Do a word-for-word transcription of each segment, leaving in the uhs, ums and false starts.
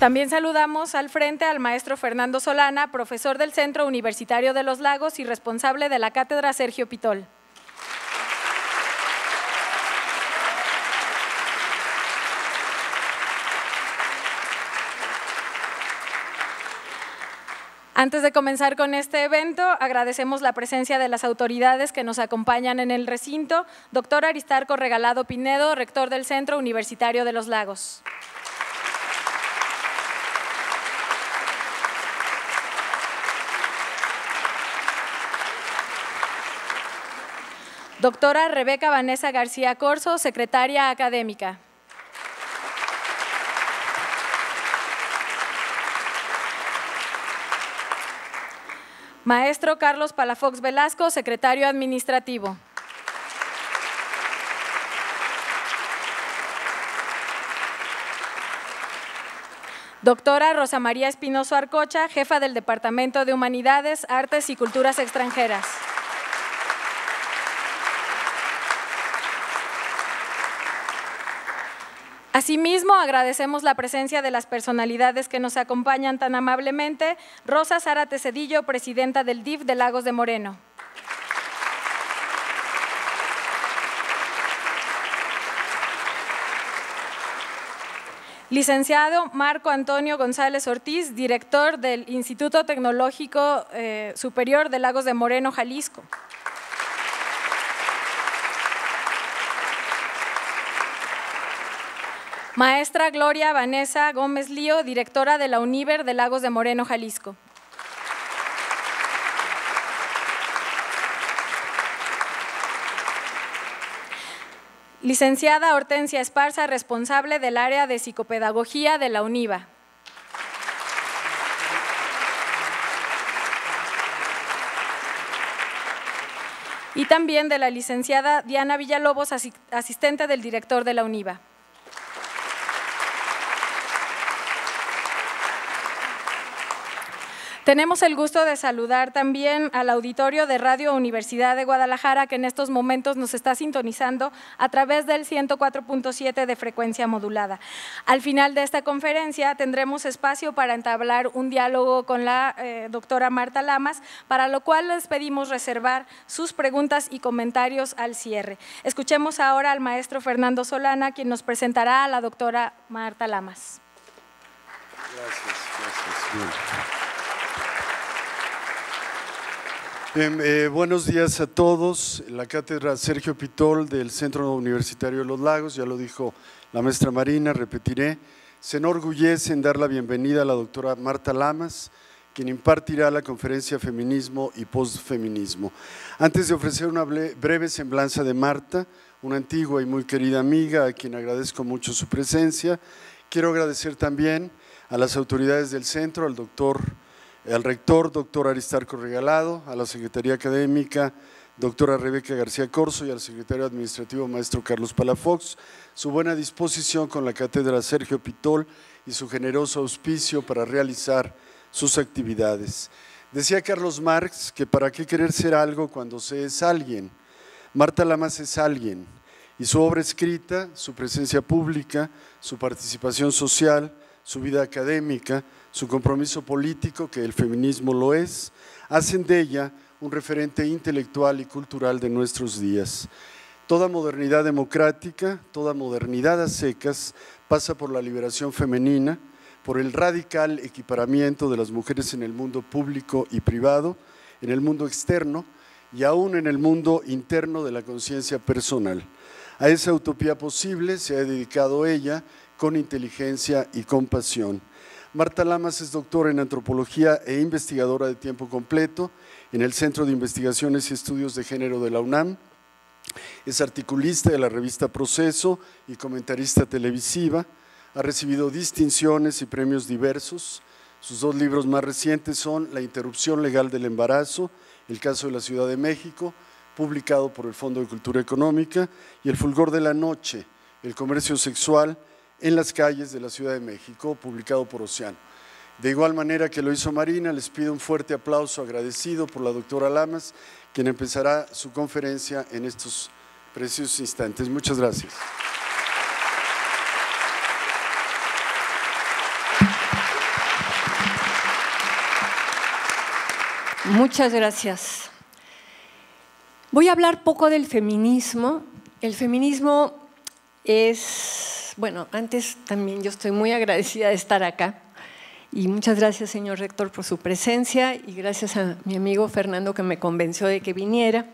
También saludamos al frente al maestro Fernando Solana, profesor del Centro Universitario de los Lagos y responsable de la Cátedra Sergio Pitol. Antes de comenzar con este evento, agradecemos la presencia de las autoridades que nos acompañan en el recinto. Doctor Aristarco Regalado Pinedo, rector del Centro Universitario de los Lagos. Doctora Rebeca Vanessa García Corzo, secretaria académica. Maestro Carlos Palafox Velasco, secretario administrativo. Doctora Rosa María Espinoso Arcocha, jefa del Departamento de Humanidades, Artes y Culturas Extranjeras. Asimismo, agradecemos la presencia de las personalidades que nos acompañan tan amablemente. Rosa Zárate Cedillo, presidenta del D I F de Lagos de Moreno. Licenciado Marco Antonio González Ortiz, director del Instituto Tecnológico eh, Superior de Lagos de Moreno, Jalisco. Maestra Gloria Vanessa Gómez Lío, directora de la UNIVER de Lagos de Moreno, Jalisco. Licenciada Hortensia Esparza, responsable del área de psicopedagogía de la UNIVA. Y también de la licenciada Diana Villalobos, asistente del director de la UNIVA. Tenemos el gusto de saludar también al auditorio de Radio Universidad de Guadalajara, que en estos momentos nos está sintonizando a través del ciento cuatro punto siete de frecuencia modulada. Al final de esta conferencia tendremos espacio para entablar un diálogo con la eh, doctora Marta Lamas, para lo cual les pedimos reservar sus preguntas y comentarios al cierre. Escuchemos ahora al maestro Fernando Solana, quien nos presentará a la doctora Marta Lamas. Gracias, gracias. Bien. Bien, eh, buenos días a todos. La cátedra Sergio Pitol del Centro Universitario de los Lagos, ya lo dijo la maestra Marina, repetiré, se enorgullece en dar la bienvenida a la doctora Marta Lamas, quien impartirá la conferencia Feminismo y Postfeminismo. Antes de ofrecer una breve semblanza de Marta, una antigua y muy querida amiga, a quien agradezco mucho su presencia, quiero agradecer también a las autoridades del centro, al doctor al rector, doctor Aristarco Regalado, a la Secretaría Académica, doctora Rebeca García Corzo, y al secretario administrativo, maestro Carlos Palafox, su buena disposición con la cátedra Sergio Pitol y su generoso auspicio para realizar sus actividades. Decía Carlos Marx que para qué querer ser algo cuando se es alguien. Marta Lamas es alguien, y su obra escrita, su presencia pública, su participación social, su vida académica, su compromiso político, que el feminismo lo es, hacen de ella un referente intelectual y cultural de nuestros días. Toda modernidad democrática, toda modernidad a secas, pasa por la liberación femenina, por el radical equiparamiento de las mujeres en el mundo público y privado, en el mundo externo y aún en el mundo interno de la conciencia personal. A esa utopía posible se ha dedicado ella con inteligencia y compasión. Marta Lamas es doctora en antropología e investigadora de tiempo completo en el Centro de Investigaciones y Estudios de Género de la UNAM. Es articulista de la revista Proceso y comentarista televisiva. Ha recibido distinciones y premios diversos. Sus dos libros más recientes son La interrupción legal del embarazo, el caso de la Ciudad de México, publicado por el Fondo de Cultura Económica, y El fulgor de la noche, el comercio sexual en las calles de la Ciudad de México, publicado por Océano. De igual manera que lo hizo Marina, les pido un fuerte aplauso agradecido por la doctora Lamas, quien empezará su conferencia en estos preciosos instantes. Muchas gracias. Muchas gracias. Voy a hablar poco del feminismo. El feminismo es, bueno, antes también yo estoy muy agradecida de estar acá y muchas gracias, señor rector, por su presencia y gracias a mi amigo Fernando que me convenció de que viniera.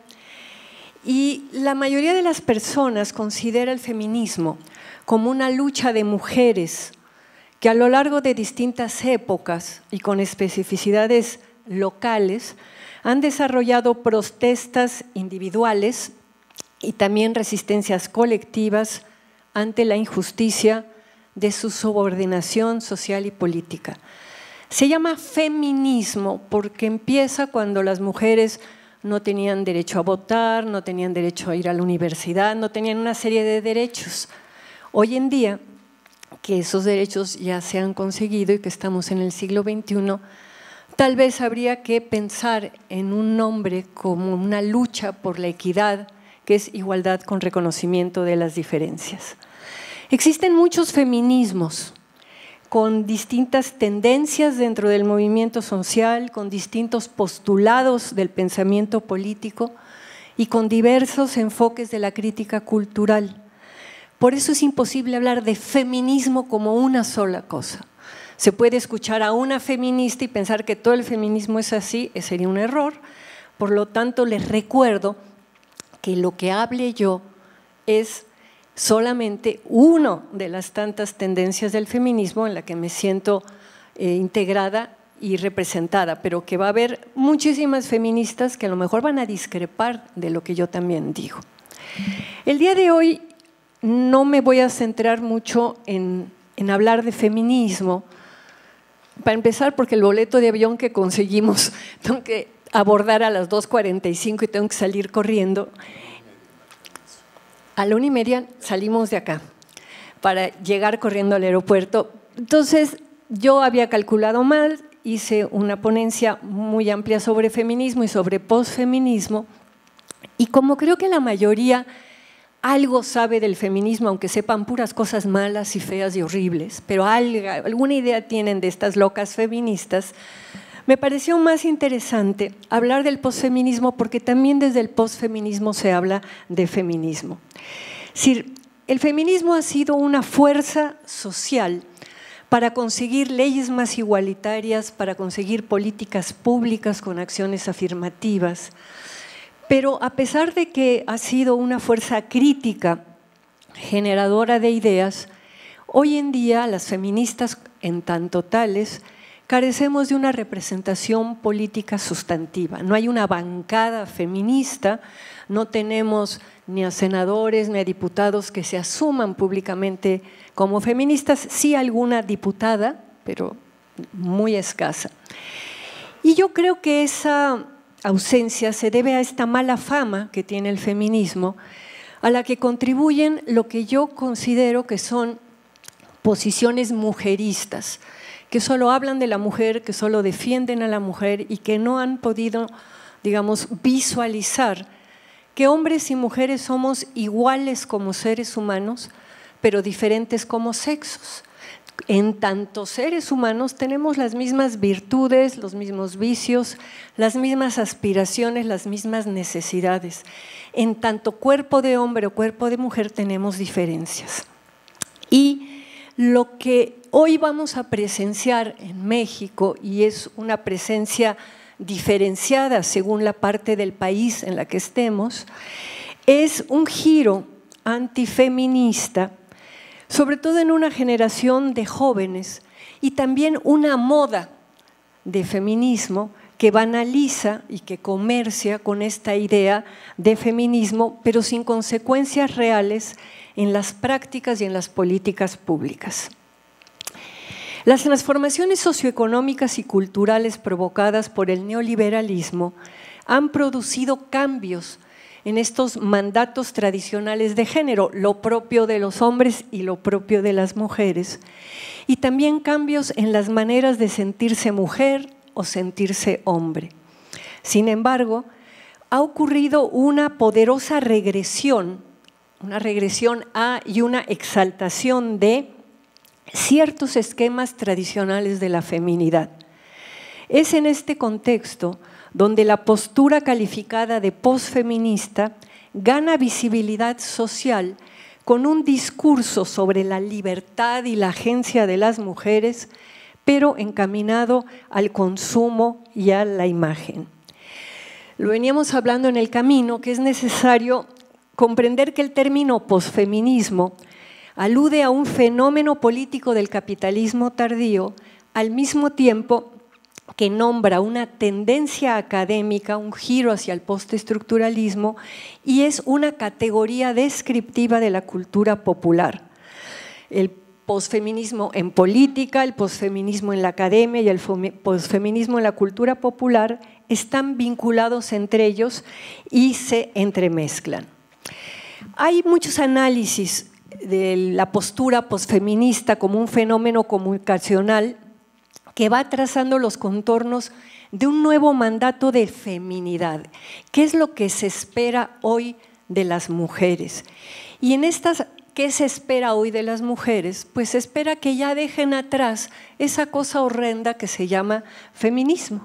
Y la mayoría de las personas considera el feminismo como una lucha de mujeres que a lo largo de distintas épocas y con especificidades locales han desarrollado protestas individuales y también resistencias colectivas ante la injusticia de su subordinación social y política. Se llama feminismo porque empieza cuando las mujeres no tenían derecho a votar, no tenían derecho a ir a la universidad, no tenían una serie de derechos. Hoy en día, que esos derechos ya se han conseguido y que estamos en el siglo veintiuno, tal vez habría que pensar en un nombre como una lucha por la equidad, que es igualdad con reconocimiento de las diferencias. Existen muchos feminismos con distintas tendencias dentro del movimiento social, con distintos postulados del pensamiento político y con diversos enfoques de la crítica cultural. Por eso es imposible hablar de feminismo como una sola cosa. Se puede escuchar a una feminista y pensar que todo el feminismo es así, ese sería un error. Por lo tanto, les recuerdo que lo que hable yo es solamente una de las tantas tendencias del feminismo en la que me siento eh, integrada y representada, pero que va a haber muchísimas feministas que a lo mejor van a discrepar de lo que yo también digo. El día de hoy no me voy a centrar mucho en, en hablar de feminismo, para empezar porque el boleto de avión que conseguimos tengo que abordar a las dos cuarenta y cinco y tengo que salir corriendo. A la una y media salimos de acá para llegar corriendo al aeropuerto. Entonces, yo había calculado mal, hice una ponencia muy amplia sobre feminismo y sobre posfeminismo, y como creo que la mayoría algo sabe del feminismo, aunque sepan puras cosas malas y feas y horribles, pero algo, alguna idea tienen de estas locas feministas, me pareció más interesante hablar del posfeminismo porque también desde el posfeminismo se habla de feminismo. Es decir, el feminismo ha sido una fuerza social para conseguir leyes más igualitarias, para conseguir políticas públicas con acciones afirmativas, pero a pesar de que ha sido una fuerza crítica, generadora de ideas, hoy en día las feministas en tanto tales carecemos de una representación política sustantiva. No hay una bancada feminista, no tenemos ni a senadores ni a diputados que se asuman públicamente como feministas, sí alguna diputada, pero muy escasa. Y yo creo que esa ausencia se debe a esta mala fama que tiene el feminismo, a la que contribuyen lo que yo considero que son posiciones mujeristas, que solo hablan de la mujer, que solo defienden a la mujer y que no han podido, digamos, visualizar que hombres y mujeres somos iguales como seres humanos, pero diferentes como sexos. En tanto seres humanos tenemos las mismas virtudes, los mismos vicios, las mismas aspiraciones, las mismas necesidades. En tanto cuerpo de hombre o cuerpo de mujer tenemos diferencias. Y lo que hoy vamos a presenciar en México, y es una presencia diferenciada según la parte del país en la que estemos, es un giro antifeminista, sobre todo en una generación de jóvenes y también una moda de feminismo que banaliza y que comercia con esta idea de feminismo, pero sin consecuencias reales en las prácticas y en las políticas públicas. Las transformaciones socioeconómicas y culturales provocadas por el neoliberalismo han producido cambios en estos mandatos tradicionales de género, lo propio de los hombres y lo propio de las mujeres, y también cambios en las maneras de sentirse mujer o sentirse hombre. Sin embargo, ha ocurrido una poderosa regresión, una regresión a y una exaltación de ciertos esquemas tradicionales de la feminidad. Es en este contexto donde la postura calificada de posfeminista gana visibilidad social con un discurso sobre la libertad y la agencia de las mujeres, pero encaminado al consumo y a la imagen. Lo veníamos hablando en el camino, que es necesario comprender que el término posfeminismo alude a un fenómeno político del capitalismo tardío, al mismo tiempo que nombra una tendencia académica, un giro hacia el postestructuralismo, y es una categoría descriptiva de la cultura popular. El posfeminismo en política, el posfeminismo en la academia y el posfeminismo en la cultura popular están vinculados entre ellos y se entremezclan. Hay muchos análisis de la postura posfeminista como un fenómeno comunicacional que va trazando los contornos de un nuevo mandato de feminidad. ¿Qué es lo que se espera hoy de las mujeres? Y en estas, ¿qué se espera hoy de las mujeres? Pues se espera que ya dejen atrás esa cosa horrenda que se llama feminismo.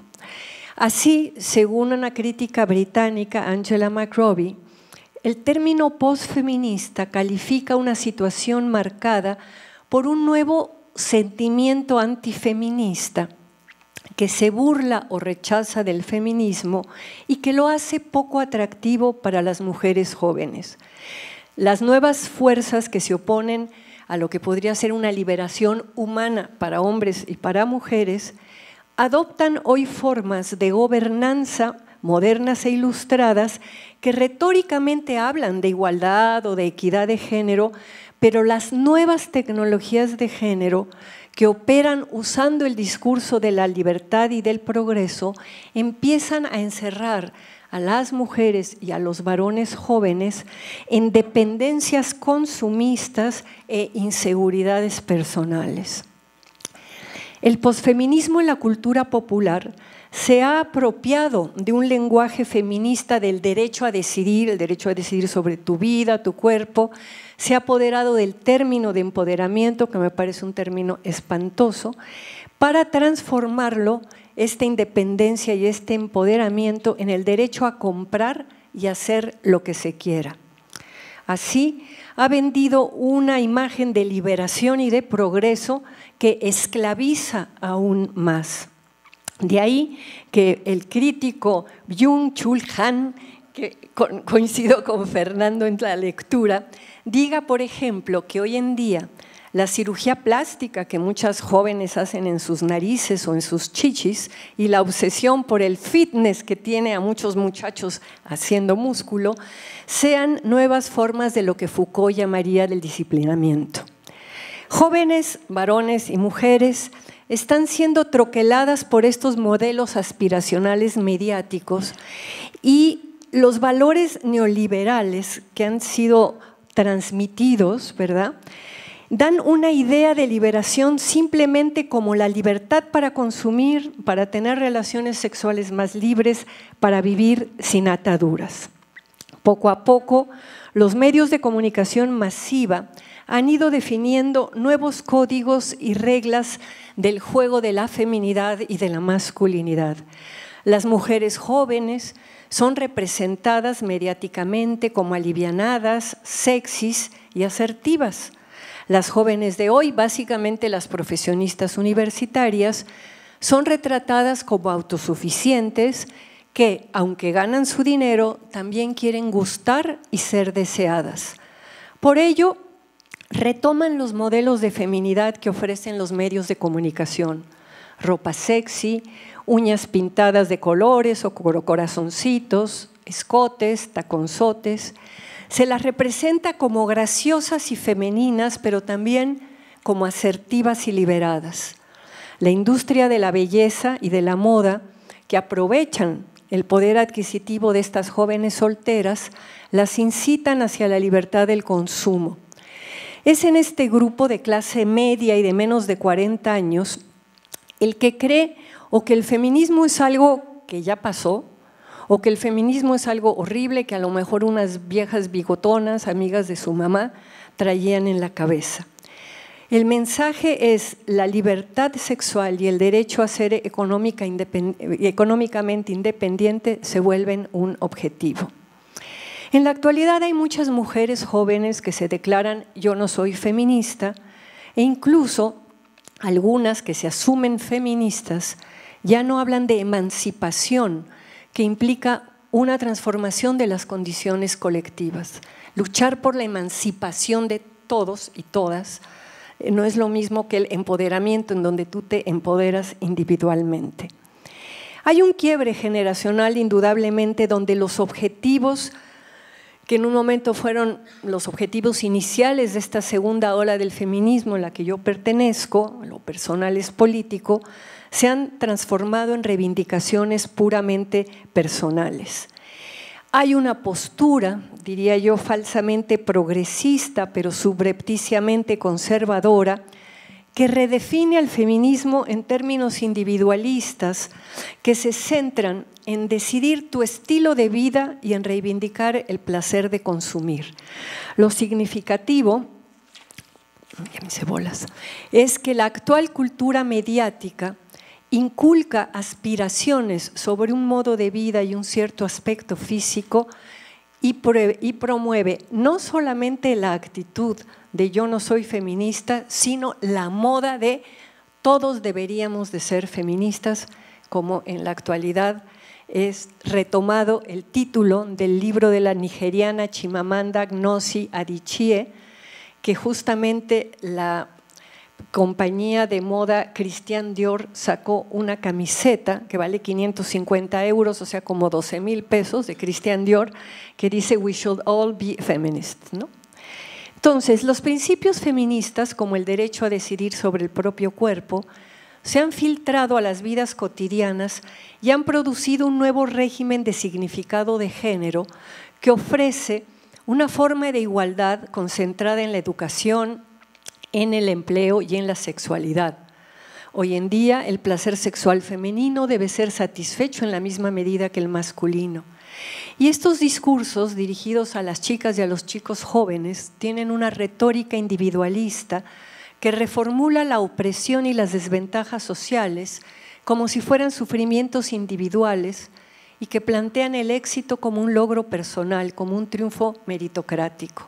Así, según una crítica británica, Angela McRobbie, el término posfeminista califica una situación marcada por un nuevo sentimiento antifeminista que se burla o rechaza del feminismo y que lo hace poco atractivo para las mujeres jóvenes. Las nuevas fuerzas que se oponen a lo que podría ser una liberación humana para hombres y para mujeres adoptan hoy formas de gobernanza modernas e ilustradas que retóricamente hablan de igualdad o de equidad de género, pero las nuevas tecnologías de género que operan usando el discurso de la libertad y del progreso empiezan a encerrar a las mujeres y a los varones jóvenes en dependencias consumistas e inseguridades personales. El posfeminismo en la cultura popular se ha apropiado de un lenguaje feminista del derecho a decidir, el derecho a decidir sobre tu vida, tu cuerpo, se ha apoderado del término de empoderamiento, que me parece un término espantoso, para transformarlo, esta independencia y este empoderamiento, en el derecho a comprar y hacer lo que se quiera. Así, ha vendido una imagen de liberación y de progreso que esclaviza aún más. De ahí que el crítico Byung-Chul Han, que coincido con Fernando en la lectura, diga, por ejemplo, que hoy en día la cirugía plástica que muchas jóvenes hacen en sus narices o en sus chichis y la obsesión por el fitness que tiene a muchos muchachos haciendo músculo, sean nuevas formas de lo que Foucault llamaría del disciplinamiento. Jóvenes, varones y mujeres están siendo troqueladas por estos modelos aspiracionales mediáticos y los valores neoliberales que han sido transmitidos, ¿verdad?, dan una idea de liberación simplemente como la libertad para consumir, para tener relaciones sexuales más libres, para vivir sin ataduras. Poco a poco, los medios de comunicación masiva han ido definiendo nuevos códigos y reglas del juego de la feminidad y de la masculinidad. Las mujeres jóvenes son representadas mediáticamente como alivianadas, sexys y asertivas. Las jóvenes de hoy, básicamente las profesionistas universitarias, son retratadas como autosuficientes que, aunque ganan su dinero, también quieren gustar y ser deseadas. Por ello, retoman los modelos de feminidad que ofrecen los medios de comunicación. Ropa sexy, uñas pintadas de colores o corazoncitos, escotes, taconzotes. Se las representa como graciosas y femeninas, pero también como asertivas y liberadas. La industria de la belleza y de la moda, que aprovechan el poder adquisitivo de estas jóvenes solteras, las incitan hacia la libertad del consumo. Es en este grupo de clase media y de menos de cuarenta años el que cree o que el feminismo es algo que ya pasó, o que el feminismo es algo horrible que a lo mejor unas viejas bigotonas, amigas de su mamá, traían en la cabeza. El mensaje es la libertad sexual y el derecho a ser económica independ- económicamente independiente se vuelven un objetivo. En la actualidad hay muchas mujeres jóvenes que se declaran yo no soy feminista e incluso algunas que se asumen feministas ya no hablan de emancipación, que implica una transformación de las condiciones colectivas. Luchar por la emancipación de todos y todas no es lo mismo que el empoderamiento en donde tú te empoderas individualmente. Hay un quiebre generacional indudablemente donde los objetivos que en un momento fueron los objetivos iniciales de esta segunda ola del feminismo en la que yo pertenezco, lo personal es político, se han transformado en reivindicaciones puramente personales. Hay una postura, diría yo, falsamente progresista, pero subrepticiamente conservadora, que redefine al feminismo en términos individualistas, que se centran en decidir tu estilo de vida y en reivindicar el placer de consumir. Lo significativo, ya me hice bolas, es que la actual cultura mediática inculca aspiraciones sobre un modo de vida y un cierto aspecto físico y, y promueve no solamente la actitud de yo no soy feminista, sino la moda de todos deberíamos de ser feministas, como en la actualidad es retomado el título del libro de la nigeriana Chimamanda Ngozi Adichie, que justamente la compañía de moda Christian Dior sacó una camiseta que vale quinientos cincuenta euros, o sea, como doce mil pesos de Christian Dior, que dice "We should all be feminists", ¿no? Entonces, los principios feministas, como el derecho a decidir sobre el propio cuerpo, se han filtrado a las vidas cotidianas y han producido un nuevo régimen de significado de género que ofrece una forma de igualdad concentrada en la educación, en el empleo y en la sexualidad. Hoy en día, el placer sexual femenino debe ser satisfecho en la misma medida que el masculino. Y estos discursos dirigidos a las chicas y a los chicos jóvenes tienen una retórica individualista que reformula la opresión y las desventajas sociales como si fueran sufrimientos individuales y que plantean el éxito como un logro personal, como un triunfo meritocrático.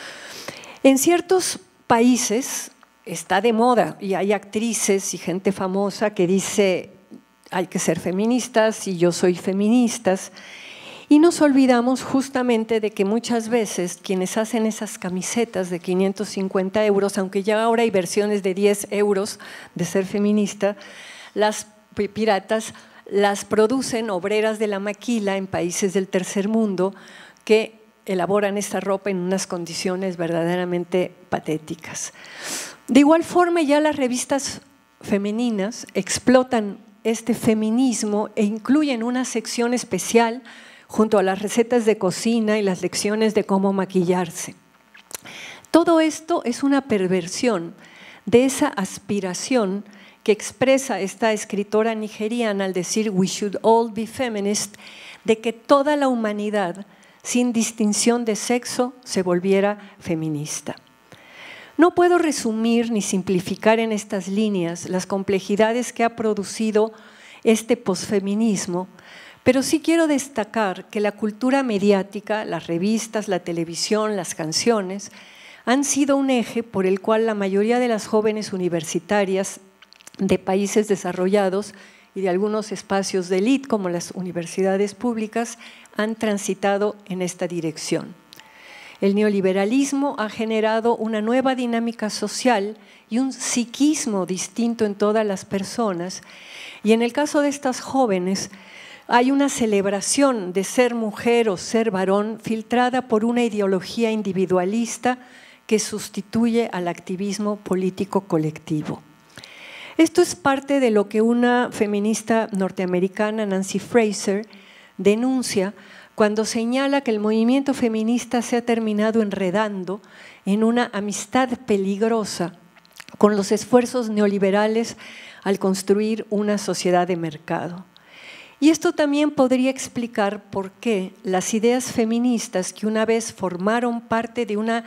En ciertos países está de moda y hay actrices y gente famosa que dice hay que ser feministas y yo soy feministas. Y nos olvidamos justamente de que muchas veces quienes hacen esas camisetas de quinientos cincuenta euros, aunque ya ahora hay versiones de diez euros de ser feminista, las piratas las producen obreras de la maquila en países del tercer mundo que elaboran esta ropa en unas condiciones verdaderamente patéticas. De igual forma, ya las revistas femeninas explotan este feminismo e incluyen una sección especial junto a las recetas de cocina y las lecciones de cómo maquillarse. Todo esto es una perversión de esa aspiración que expresa esta escritora nigeriana al decir "we should all be feminist", de que toda la humanidad, sin distinción de sexo, se volviera feminista. No puedo resumir ni simplificar en estas líneas las complejidades que ha producido este posfeminismo, pero sí quiero destacar que la cultura mediática, las revistas, la televisión, las canciones, han sido un eje por el cual la mayoría de las jóvenes universitarias de países desarrollados y de algunos espacios de élite, como las universidades públicas, han transitado en esta dirección. El neoliberalismo ha generado una nueva dinámica social y un psiquismo distinto en todas las personas, y en el caso de estas jóvenes, hay una celebración de ser mujer o ser varón filtrada por una ideología individualista que sustituye al activismo político colectivo. Esto es parte de lo que una feminista norteamericana, Nancy Fraser, denuncia cuando señala que el movimiento feminista se ha terminado enredando en una amistad peligrosa con los esfuerzos neoliberales al construir una sociedad de mercado. Y esto también podría explicar por qué las ideas feministas que una vez formaron parte de una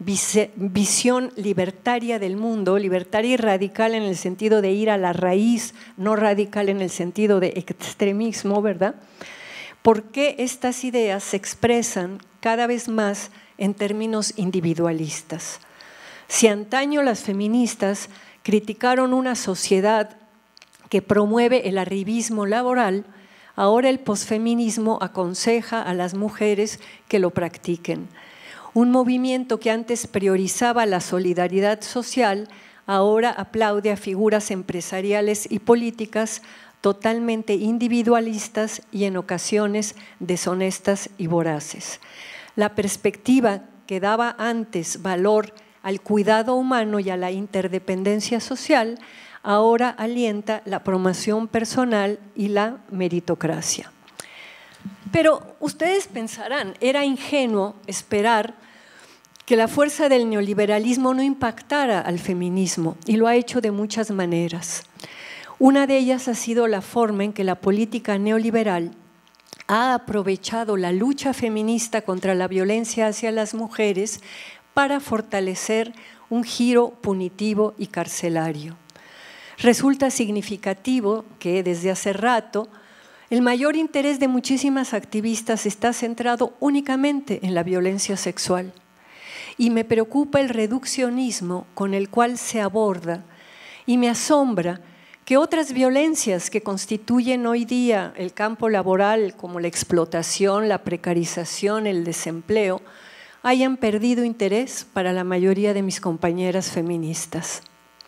visión libertaria del mundo, libertaria y radical en el sentido de ir a la raíz, no radical en el sentido de extremismo, ¿verdad? ¿Por qué estas ideas se expresan cada vez más en términos individualistas? Si antaño las feministas criticaron una sociedad que promueve el arribismo laboral, ahora el posfeminismo aconseja a las mujeres que lo practiquen. Un movimiento que antes priorizaba la solidaridad social, ahora aplaude a figuras empresariales y políticas totalmente individualistas y en ocasiones deshonestas y voraces. La perspectiva que daba antes valor al cuidado humano y a la interdependencia social, ahora alienta la promoción personal y la meritocracia. Pero ustedes pensarán, era ingenuo esperar que la fuerza del neoliberalismo no impactara al feminismo, y lo ha hecho de muchas maneras. Una de ellas ha sido la forma en que la política neoliberal ha aprovechado la lucha feminista contra la violencia hacia las mujeres para fortalecer un giro punitivo y carcelario. Resulta significativo que desde hace rato el mayor interés de muchísimas activistas está centrado únicamente en la violencia sexual. Y me preocupa el reduccionismo con el cual se aborda y me asombra que otras violencias que constituyen hoy día el campo laboral, como la explotación, la precarización, el desempleo, hayan perdido interés para la mayoría de mis compañeras feministas.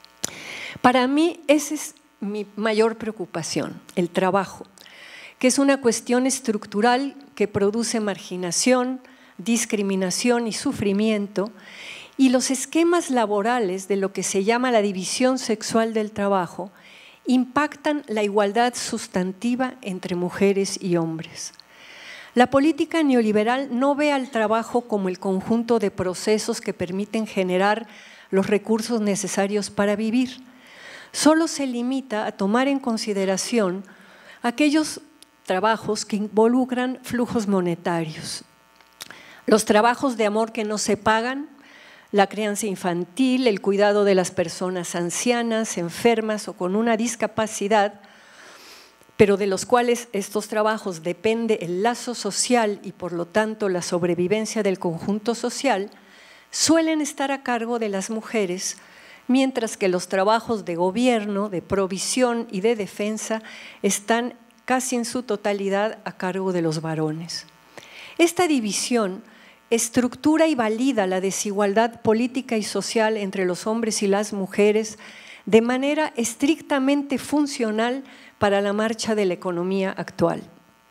Para mí, esa es mi mayor preocupación, el trabajo, que es una cuestión estructural que produce marginación, discriminación y sufrimiento, y los esquemas laborales de lo que se llama la división sexual del trabajo impactan la igualdad sustantiva entre mujeres y hombres. La política neoliberal no ve al trabajo como el conjunto de procesos que permiten generar los recursos necesarios para vivir. Solo se limita a tomar en consideración aquellos trabajos que involucran flujos monetarios. Los trabajos de amor que no se pagan, la crianza infantil, el cuidado de las personas ancianas, enfermas o con una discapacidad, pero de los cuales estos trabajos depende el lazo social y por lo tanto la sobrevivencia del conjunto social, suelen estar a cargo de las mujeres, mientras que los trabajos de gobierno, de provisión y de defensa están casi en su totalidad a cargo de los varones. Esta división estructura y valida la desigualdad política y social entre los hombres y las mujeres de manera estrictamente funcional para la marcha de la economía actual.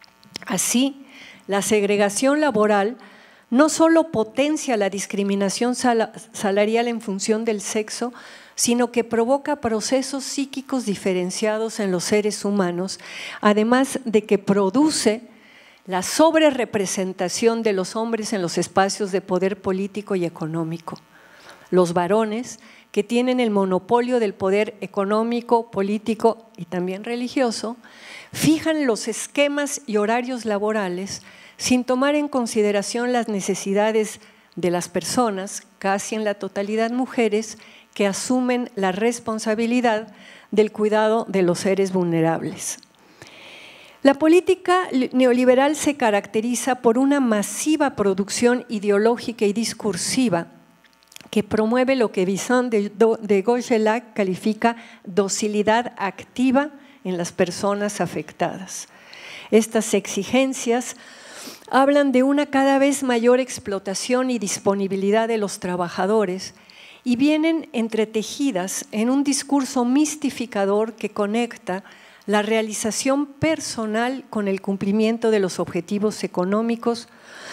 Así, la segregación laboral no solo potencia la discriminación salarial en función del sexo, sino que provoca procesos psíquicos diferenciados en los seres humanos, además de que produce la sobrerepresentación de los hombres en los espacios de poder político y económico. Los varones, que tienen el monopolio del poder económico, político y también religioso, fijan los esquemas y horarios laborales sin tomar en consideración las necesidades de las personas, casi en la totalidad mujeres, que asumen la responsabilidad del cuidado de los seres vulnerables. La política neoliberal se caracteriza por una masiva producción ideológica y discursiva que promueve lo que Vincent de Gauchelak califica docilidad activa en las personas afectadas. Estas exigencias hablan de una cada vez mayor explotación y disponibilidad de los trabajadores y vienen entretejidas en un discurso mistificador que conecta la realización personal con el cumplimiento de los objetivos económicos,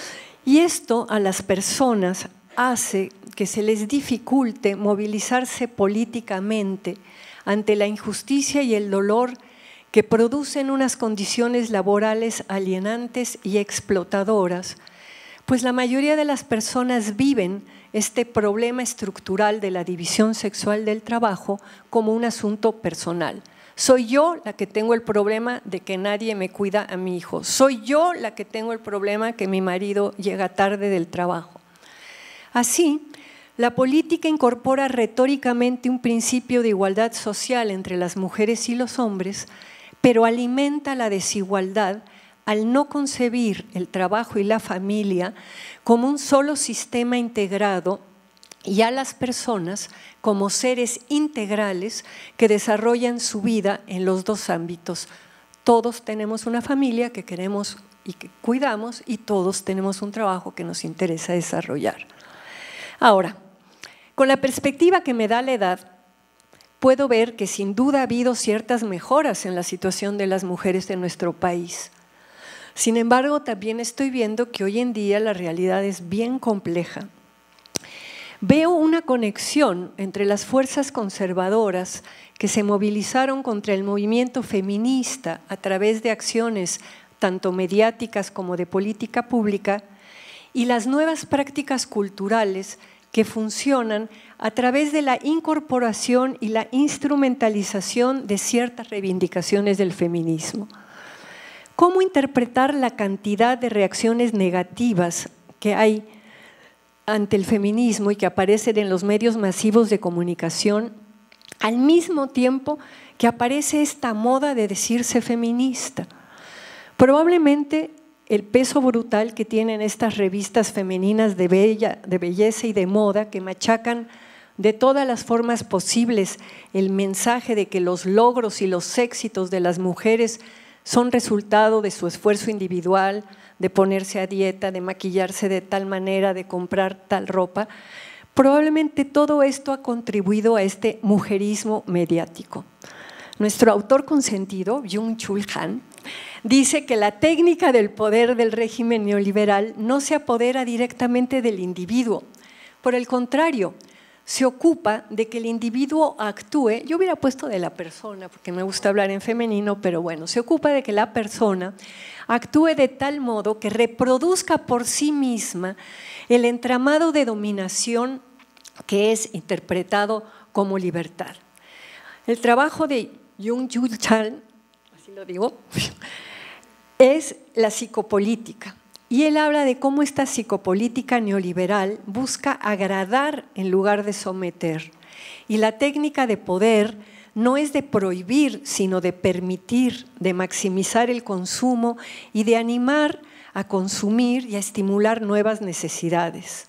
y esto a las personas hace que se les dificulte movilizarse políticamente ante la injusticia y el dolor que producen unas condiciones laborales alienantes y explotadoras, pues la mayoría de las personas viven este problema estructural de la división sexual del trabajo como un asunto personal. Soy yo la que tengo el problema de que nadie me cuida a mi hijo. Soy yo la que tengo el problema que mi marido llega tarde del trabajo. Así, la política incorpora retóricamente un principio de igualdad social entre las mujeres y los hombres, pero alimenta la desigualdad al no concebir el trabajo y la familia como un solo sistema integrado y a las personas como seres integrales que desarrollan su vida en los dos ámbitos. Todos tenemos una familia que queremos y que cuidamos y todos tenemos un trabajo que nos interesa desarrollar. Ahora, con la perspectiva que me da la edad, puedo ver que sin duda ha habido ciertas mejoras en la situación de las mujeres de nuestro país. Sin embargo, también estoy viendo que hoy en día la realidad es bien compleja. Veo una conexión entre las fuerzas conservadoras que se movilizaron contra el movimiento feminista a través de acciones tanto mediáticas como de política pública y las nuevas prácticas culturales que funcionan a través de la incorporación y la instrumentalización de ciertas reivindicaciones del feminismo. ¿Cómo interpretar la cantidad de reacciones negativas que hay ante el feminismo y que aparecen en los medios masivos de comunicación, al mismo tiempo que aparece esta moda de decirse feminista? Probablemente el peso brutal que tienen estas revistas femeninas de, bella, de belleza y de moda que machacan de todas las formas posibles el mensaje de que los logros y los éxitos de las mujeres son resultado de su esfuerzo individual, de ponerse a dieta, de maquillarse de tal manera, de comprar tal ropa. Probablemente todo esto ha contribuido a este mujerismo mediático. Nuestro autor consentido, Byung-Chul Han, dice que la técnica del poder del régimen neoliberal no se apodera directamente del individuo. Por el contrario, se ocupa de que el individuo actúe, yo hubiera puesto de la persona porque me gusta hablar en femenino, pero bueno, se ocupa de que la persona actúe de tal modo que reproduzca por sí misma el entramado de dominación que es interpretado como libertad. El trabajo de Byung-Chul Han, así lo digo, es la psicopolítica. Y él habla de cómo esta psicopolítica neoliberal busca agradar en lugar de someter. Y la técnica de poder no es de prohibir, sino de permitir, de maximizar el consumo y de animar a consumir y a estimular nuevas necesidades.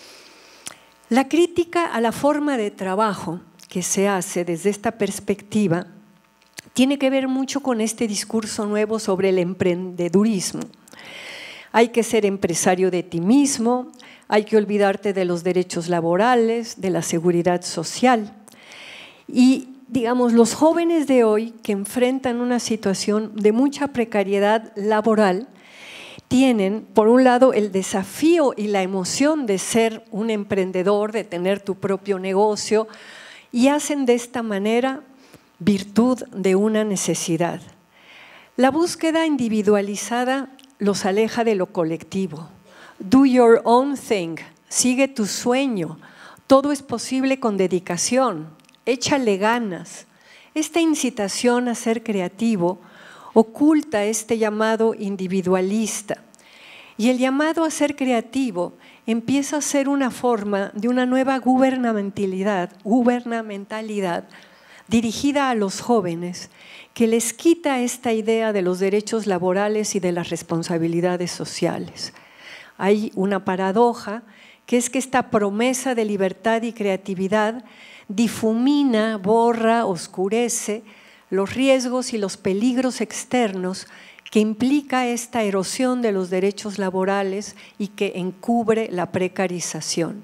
La crítica a la forma de trabajo que se hace desde esta perspectiva tiene que ver mucho con este discurso nuevo sobre el emprendedurismo. Hay que ser empresario de ti mismo, hay que olvidarte de los derechos laborales, de la seguridad social. Y, digamos, los jóvenes de hoy que enfrentan una situación de mucha precariedad laboral tienen, por un lado, el desafío y la emoción de ser un emprendedor, de tener tu propio negocio, y hacen de esta manera virtud de una necesidad. La búsqueda individualizada los aleja de lo colectivo. Do your own thing, sigue tu sueño, todo es posible con dedicación, échale ganas. Esta incitación a ser creativo oculta este llamado individualista y el llamado a ser creativo empieza a ser una forma de una nueva gubernamentalidad, gubernamentalidad dirigida a los jóvenes, que les quita esta idea de los derechos laborales y de las responsabilidades sociales. Hay una paradoja, que es que esta promesa de libertad y creatividad difumina, borra, oscurece los riesgos y los peligros externos que implica esta erosión de los derechos laborales y que encubre la precarización.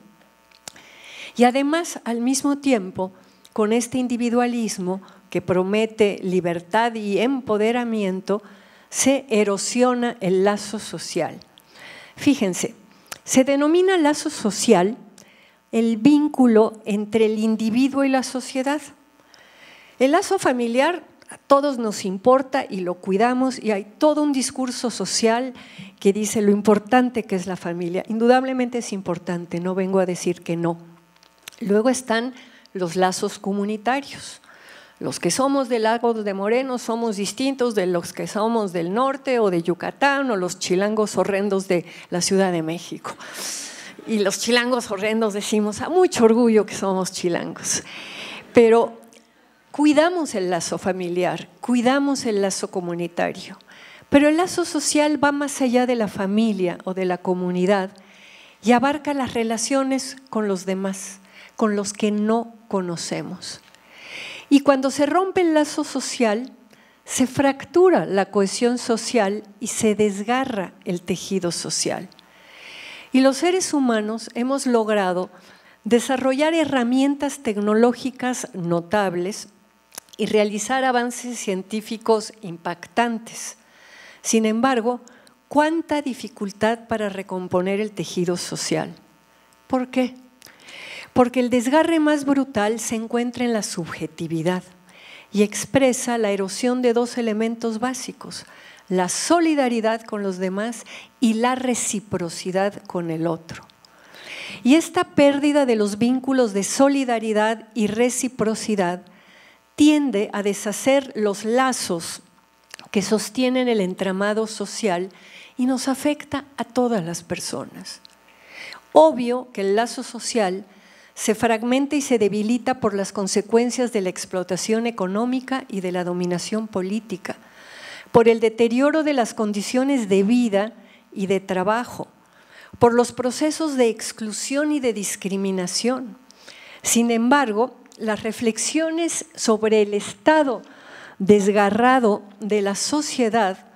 Y además, al mismo tiempo, con este individualismo que promete libertad y empoderamiento, se erosiona el lazo social. Fíjense, se denomina lazo social el vínculo entre el individuo y la sociedad. El lazo familiar a todos nos importa y lo cuidamos y hay todo un discurso social que dice lo importante que es la familia. Indudablemente es importante, no vengo a decir que no. Luego están los lazos comunitarios. Los que somos del Lagos de Moreno somos distintos de los que somos del norte o de Yucatán o los chilangos horrendos de la Ciudad de México. Y los chilangos horrendos decimos a mucho orgullo que somos chilangos. Pero cuidamos el lazo familiar, cuidamos el lazo comunitario. Pero el lazo social va más allá de la familia o de la comunidad y abarca las relaciones con los demás, con los que no conocemos. Y cuando se rompe el lazo social, se fractura la cohesión social y se desgarra el tejido social. Y los seres humanos hemos logrado desarrollar herramientas tecnológicas notables y realizar avances científicos impactantes. Sin embargo, ¿cuánta dificultad para recomponer el tejido social? ¿Por qué? Porque el desgarre más brutal se encuentra en la subjetividad y expresa la erosión de dos elementos básicos, la solidaridad con los demás y la reciprocidad con el otro. Y esta pérdida de los vínculos de solidaridad y reciprocidad tiende a deshacer los lazos que sostienen el entramado social y nos afecta a todas las personas. Obvio que el lazo social se fragmenta y se debilita por las consecuencias de la explotación económica y de la dominación política, por el deterioro de las condiciones de vida y de trabajo, por los procesos de exclusión y de discriminación. Sin embargo, las reflexiones sobre el estado desgarrado de la sociedad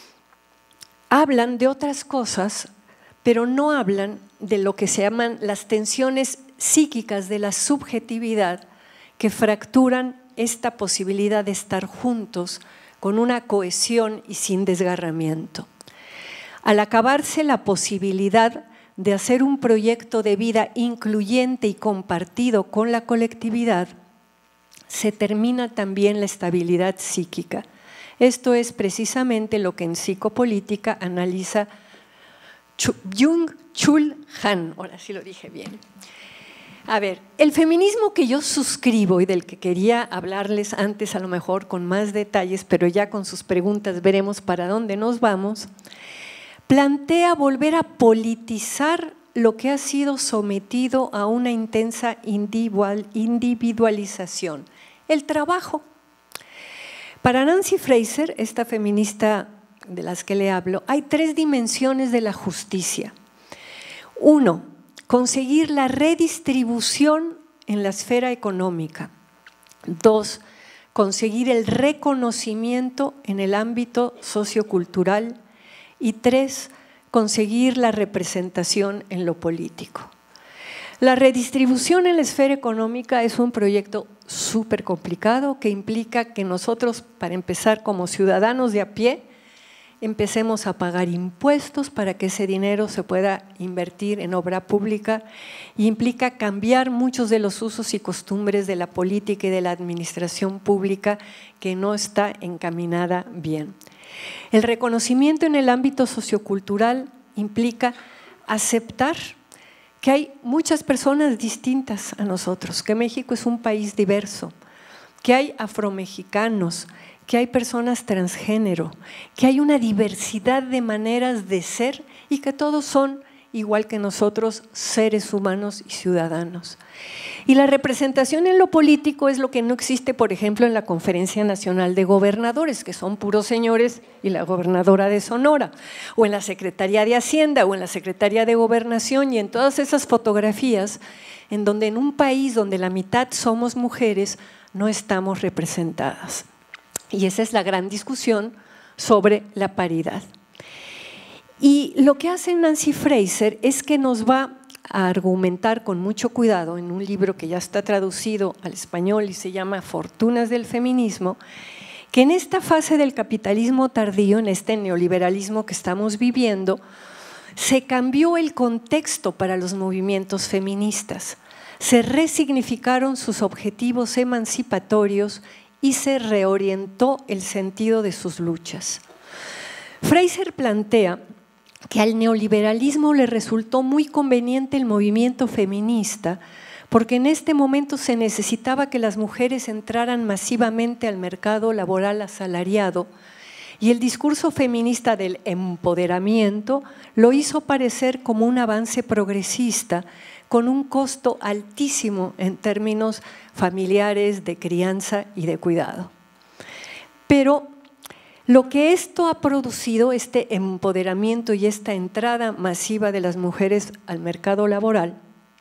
hablan de otras cosas, pero no hablan de lo que se llaman las tensiones psíquicas de la subjetividad que fracturan esta posibilidad de estar juntos con una cohesión y sin desgarramiento. Al acabarse la posibilidad de hacer un proyecto de vida incluyente y compartido con la colectividad, se termina también la estabilidad psíquica. Esto es precisamente lo que en psicopolítica analiza Byung-Chul Han. Ahora sí lo dije bien. A ver, el feminismo que yo suscribo y del que quería hablarles antes a lo mejor con más detalles, pero ya con sus preguntas veremos para dónde nos vamos, plantea volver a politizar lo que ha sido sometido a una intensa individualización, el trabajo. Para Nancy Fraser, esta feminista de las que le hablo, hay tres dimensiones de la justicia. Uno, conseguir la redistribución en la esfera económica. Dos, conseguir el reconocimiento en el ámbito sociocultural. Y tres, conseguir la representación en lo político. La redistribución en la esfera económica es un proyecto súper complicado que implica que nosotros, para empezar como ciudadanos de a pie, empecemos a pagar impuestos para que ese dinero se pueda invertir en obra pública y implica cambiar muchos de los usos y costumbres de la política y de la administración pública que no está encaminada bien. El reconocimiento en el ámbito sociocultural implica aceptar que hay muchas personas distintas a nosotros, que México es un país diverso, que hay afromexicanos, que hay personas transgénero, que hay una diversidad de maneras de ser y que todos son, igual que nosotros, seres humanos y ciudadanos. Y la representación en lo político es lo que no existe, por ejemplo, en la Conferencia Nacional de Gobernadores, que son puros señores y la gobernadora de Sonora, o en la Secretaría de Hacienda, o en la Secretaría de Gobernación, y en todas esas fotografías en donde en un país donde la mitad somos mujeres, no estamos representadas. Y esa es la gran discusión sobre la paridad. Y lo que hace Nancy Fraser es que nos va a argumentar con mucho cuidado en un libro que ya está traducido al español y se llama Fortunas del Feminismo, que en esta fase del capitalismo tardío, en este neoliberalismo que estamos viviendo, se cambió el contexto para los movimientos feministas, se resignificaron sus objetivos emancipatorios y se reorientó el sentido de sus luchas. Fraser plantea que al neoliberalismo le resultó muy conveniente el movimiento feminista porque en este momento se necesitaba que las mujeres entraran masivamente al mercado laboral asalariado, y el discurso feminista del empoderamiento lo hizo parecer como un avance progresista con un costo altísimo en términos familiares, de crianza y de cuidado. Pero lo que esto ha producido, este empoderamiento y esta entrada masiva de las mujeres al mercado laboral,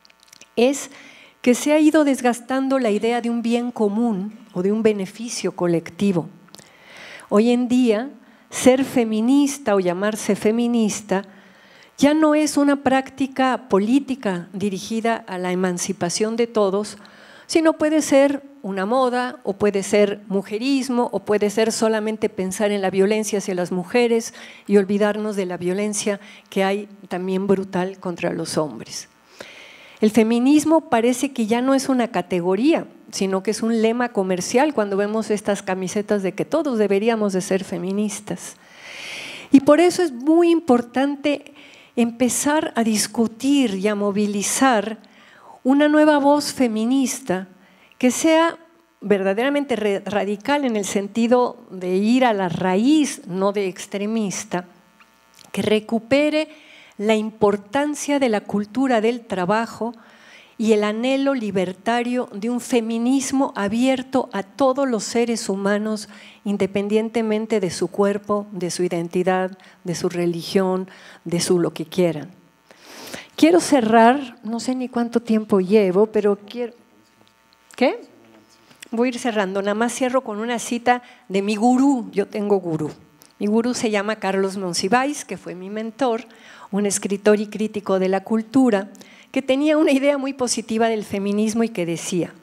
es que se ha ido desgastando la idea de un bien común o de un beneficio colectivo. Hoy en día, ser feminista o llamarse feminista ya no es una práctica política dirigida a la emancipación de todos, sino puede ser una moda, o puede ser mujerismo, o puede ser solamente pensar en la violencia hacia las mujeres y olvidarnos de la violencia que hay también brutal contra los hombres. El feminismo parece que ya no es una categoría, sino que es un lema comercial cuando vemos estas camisetas de que todos deberíamos de ser feministas. Y por eso es muy importante empezar a discutir y a movilizar una nueva voz feminista que sea verdaderamente radical en el sentido de ir a la raíz, no de extremista, que recupere la importancia de la cultura del trabajo y el anhelo libertario de un feminismo abierto a todos los seres humanos, independientemente de su cuerpo, de su identidad, de su religión, de su lo que quieran. Quiero cerrar, no sé ni cuánto tiempo llevo, pero quiero… ¿Qué? Voy a ir cerrando, nada más cierro con una cita de mi gurú. Yo tengo gurú. Mi gurú se llama Carlos Monsiváis, que fue mi mentor, un escritor y crítico de la cultura, que tenía una idea muy positiva del feminismo y que decía: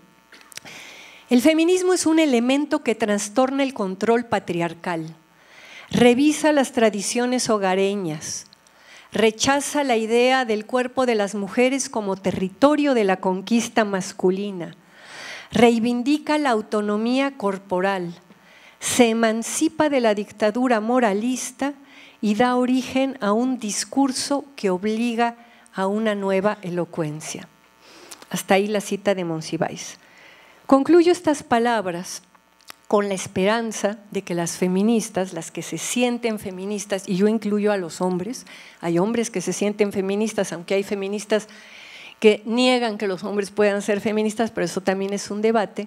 el feminismo es un elemento que trastorna el control patriarcal, revisa las tradiciones hogareñas, rechaza la idea del cuerpo de las mujeres como territorio de la conquista masculina, reivindica la autonomía corporal, se emancipa de la dictadura moralista y da origen a un discurso que obliga a una nueva elocuencia. Hasta ahí la cita de Monsiváis. Concluyo estas palabras con la esperanza de que las feministas, las que se sienten feministas, y yo incluyo a los hombres, hay hombres que se sienten feministas, aunque hay feministas que niegan que los hombres puedan ser feministas, pero eso también es un debate.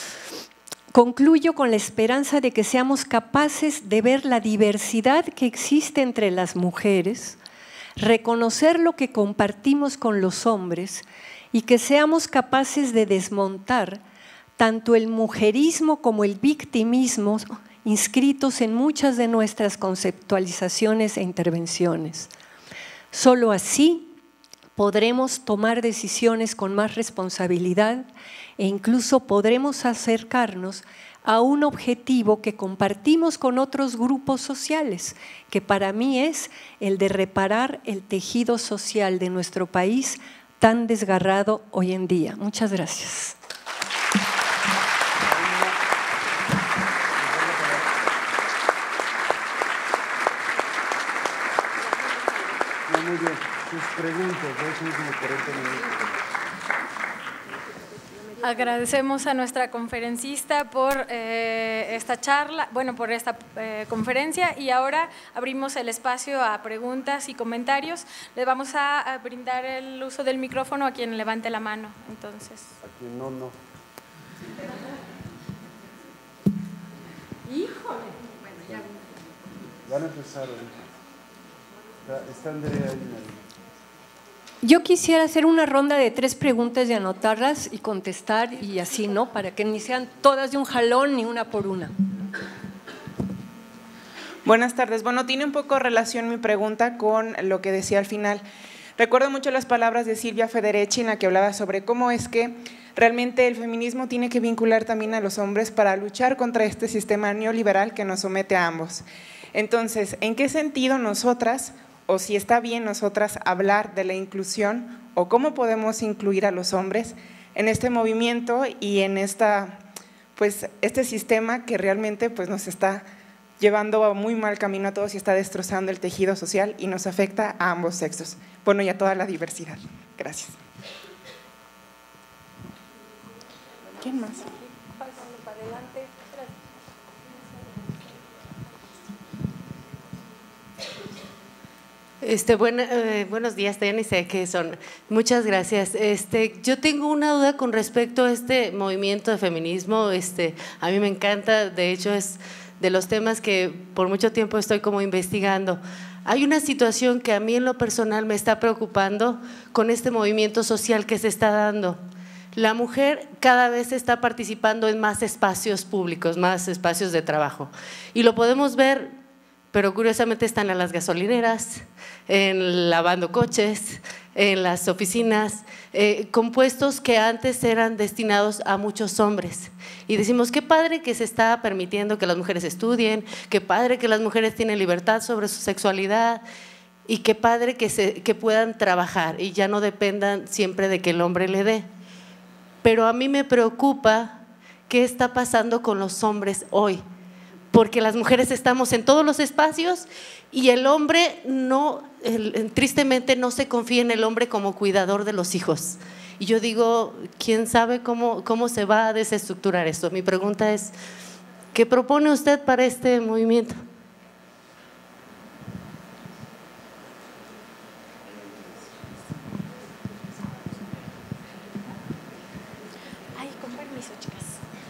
Concluyo con la esperanza de que seamos capaces de ver la diversidad que existe entre las mujeres, reconocer lo que compartimos con los hombres y que seamos capaces de desmontar tanto el mujerismo como el victimismo inscritos en muchas de nuestras conceptualizaciones e intervenciones. Solo así podremos tomar decisiones con más responsabilidad e incluso podremos acercarnos a un objetivo que compartimos con otros grupos sociales, que para mí es el de reparar el tejido social de nuestro país tan desgarrado hoy en día. Muchas gracias. Muy bien, sus preguntas, dos últimos cuarenta minutos. Agradecemos a nuestra conferencista por eh, esta charla, bueno, por esta eh, conferencia, y ahora abrimos el espacio a preguntas y comentarios. Les vamos a, a brindar el uso del micrófono a quien levante la mano. Entonces. A quien no, no. Híjole. Van a empezar ahorita. Está, está Andrea ahí, María. Yo quisiera hacer una ronda de tres preguntas y anotarlas y contestar y así, ¿no? Para que ni sean todas de un jalón ni una por una. Buenas tardes. Bueno, tiene un poco relación mi pregunta con lo que decía al final. Recuerdo mucho las palabras de Silvia Federici en la que hablaba sobre cómo es que realmente el feminismo tiene que vincular también a los hombres para luchar contra este sistema neoliberal que nos somete a ambos. Entonces, ¿en qué sentido nosotras, o si está bien nosotras hablar de la inclusión, o cómo podemos incluir a los hombres en este movimiento y en esta, pues, este sistema que realmente pues, nos está llevando a muy mal camino a todos y está destrozando el tejido social y nos afecta a ambos sexos, bueno, y a toda la diversidad? Gracias. ¿Quién más? Este, bueno, eh, buenos días, ya ni sé qué son. Muchas gracias. Este, yo tengo una duda con respecto a este movimiento de feminismo. Este, a mí me encanta, de hecho es de los temas que por mucho tiempo estoy como investigando. Hay una situación que a mí en lo personal me está preocupando con este movimiento social que se está dando. La mujer cada vez está participando en más espacios públicos, más espacios de trabajo. Y lo podemos ver, pero curiosamente están en las gasolineras, en lavando coches, en las oficinas, eh, con puestos que antes eran destinados a muchos hombres. Y decimos, qué padre que se está permitiendo que las mujeres estudien, qué padre que las mujeres tienen libertad sobre su sexualidad y qué padre que, se, que puedan trabajar y ya no dependan siempre de que el hombre le dé. Pero a mí me preocupa qué está pasando con los hombres hoy, porque las mujeres estamos en todos los espacios y el hombre no, el, tristemente no se confía en el hombre como cuidador de los hijos. Y yo digo, ¿quién sabe cómo, cómo se va a desestructurar esto? Mi pregunta es, ¿qué propone usted para este movimiento? Ay, con permiso, chicas.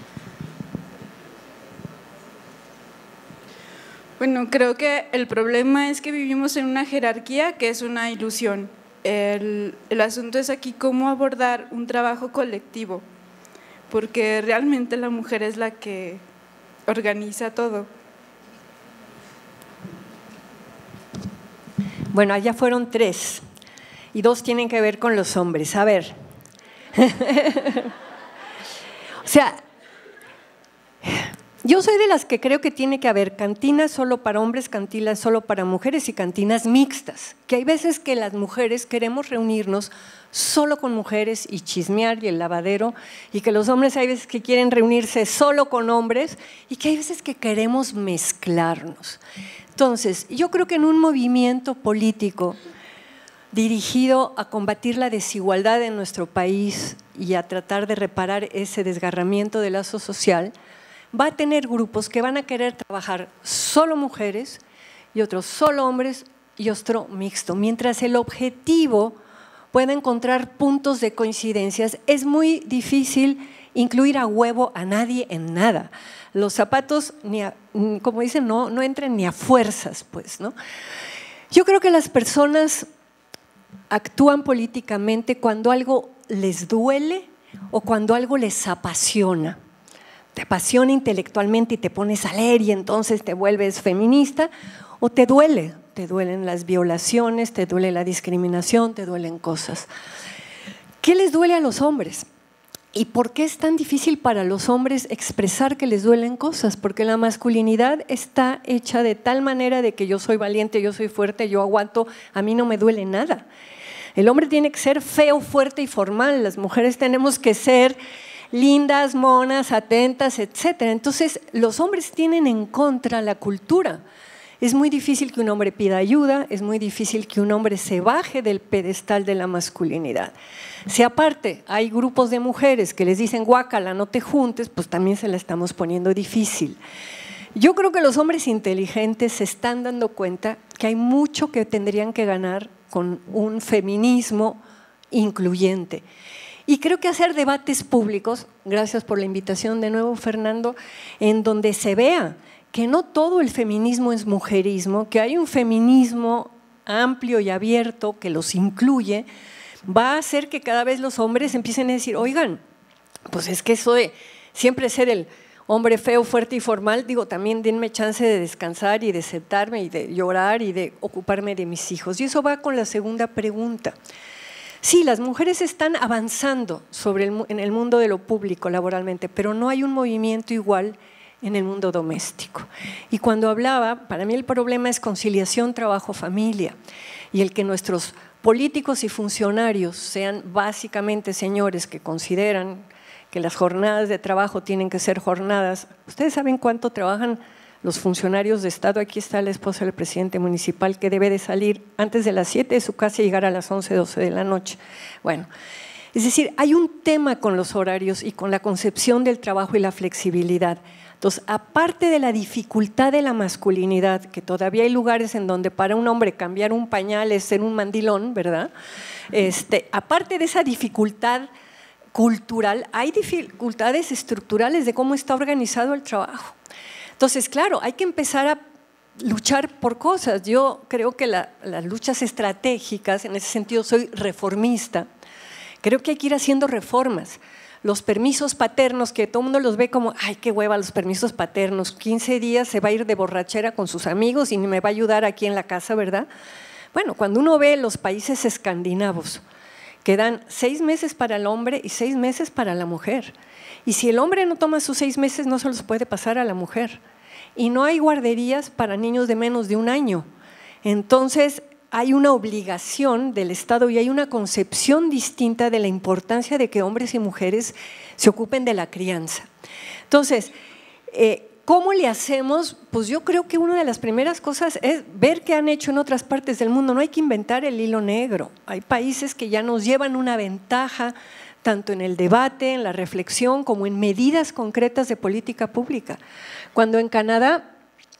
Bueno, creo que el problema es que vivimos en una jerarquía que es una ilusión. El, el asunto es aquí cómo abordar un trabajo colectivo, porque realmente la mujer es la que organiza todo. Bueno, allá fueron tres y dos tienen que ver con los hombres. A ver, o sea, yo soy de las que creo que tiene que haber cantinas solo para hombres, cantinas solo para mujeres y cantinas mixtas, que hay veces que las mujeres queremos reunirnos solo con mujeres y chismear y el lavadero, y que los hombres hay veces que quieren reunirse solo con hombres y que hay veces que queremos mezclarnos. Entonces, yo creo que en un movimiento político dirigido a combatir la desigualdad en nuestro país y a tratar de reparar ese desgarramiento del lazo social, va a tener grupos que van a querer trabajar solo mujeres y otros solo hombres y otro mixto. Mientras el objetivo pueda encontrar puntos de coincidencias, es muy difícil incluir a huevo a nadie en nada. Los zapatos, ni a, como dicen, no, no entran ni a fuerzas, pues, ¿no? Yo creo que las personas actúan políticamente cuando algo les duele o cuando algo les apasiona. Te apasiona intelectualmente y te pones a leer y entonces te vuelves feminista, o te duele, te duelen las violaciones, te duele la discriminación, te duelen cosas. ¿Qué les duele a los hombres? ¿Y por qué es tan difícil para los hombres expresar que les duelen cosas? Porque la masculinidad está hecha de tal manera de que yo soy valiente, yo soy fuerte, yo aguanto, a mí no me duele nada. El hombre tiene que ser feo, fuerte y formal, las mujeres tenemos que ser lindas, monas, atentas, etcétera. Entonces, los hombres tienen en contra la cultura. Es muy difícil que un hombre pida ayuda, es muy difícil que un hombre se baje del pedestal de la masculinidad. Si aparte hay grupos de mujeres que les dicen guácala, no te juntes, pues también se la estamos poniendo difícil. Yo creo que los hombres inteligentes se están dando cuenta que hay mucho que tendrían que ganar con un feminismo incluyente. Y creo que hacer debates públicos, gracias por la invitación de nuevo, Fernando, en donde se vea que no todo el feminismo es mujerismo, que hay un feminismo amplio y abierto que los incluye, va a hacer que cada vez los hombres empiecen a decir, oigan, pues es que eso de siempre ser el hombre feo, fuerte y formal, digo, también denme chance de descansar y de aceptarme y de llorar y de ocuparme de mis hijos. Y eso va con la segunda pregunta. Sí, las mujeres están avanzando sobre el, en el mundo de lo público laboralmente, pero no hay un movimiento igual en el mundo doméstico. Y cuando hablaba, para mí el problema es conciliación trabajo-familia, y el que nuestros políticos y funcionarios sean básicamente señores que consideran que las jornadas de trabajo tienen que ser jornadas. ¿Ustedes saben cuánto trabajan los funcionarios de Estado? Aquí está la esposa del presidente municipal que debe de salir antes de las siete de su casa y llegar a las once, doce de la noche. Bueno, Es decir, hay un tema con los horarios y con la concepción del trabajo y la flexibilidad. Entonces, aparte de la dificultad de la masculinidad, que todavía hay lugares en donde para un hombre cambiar un pañal es ser un mandilón, ¿verdad? Este, aparte de esa dificultad cultural, hay dificultades estructurales de cómo está organizado el trabajo. Entonces, claro, hay que empezar a luchar por cosas. Yo creo que la, las luchas estratégicas, en ese sentido soy reformista, creo que hay que ir haciendo reformas. Los permisos paternos, que todo el mundo los ve como, ay, qué hueva los permisos paternos, quince días se va a ir de borrachera con sus amigos y ni me va a ayudar aquí en la casa, ¿verdad? Bueno, cuando uno ve los países escandinavos, que dan seis meses para el hombre y seis meses para la mujer. Y si el hombre no toma sus seis meses, no se los puede pasar a la mujer. Y no hay guarderías para niños de menos de un año. Entonces, hay una obligación del Estado y hay una concepción distinta de la importancia de que hombres y mujeres se ocupen de la crianza. Entonces, eh, ¿cómo le hacemos? Pues yo creo que una de las primeras cosas es ver qué han hecho en otras partes del mundo. No hay que inventar el hilo negro. Hay países que ya nos llevan una ventaja tanto en el debate, en la reflexión, como en medidas concretas de política pública. Cuando en Canadá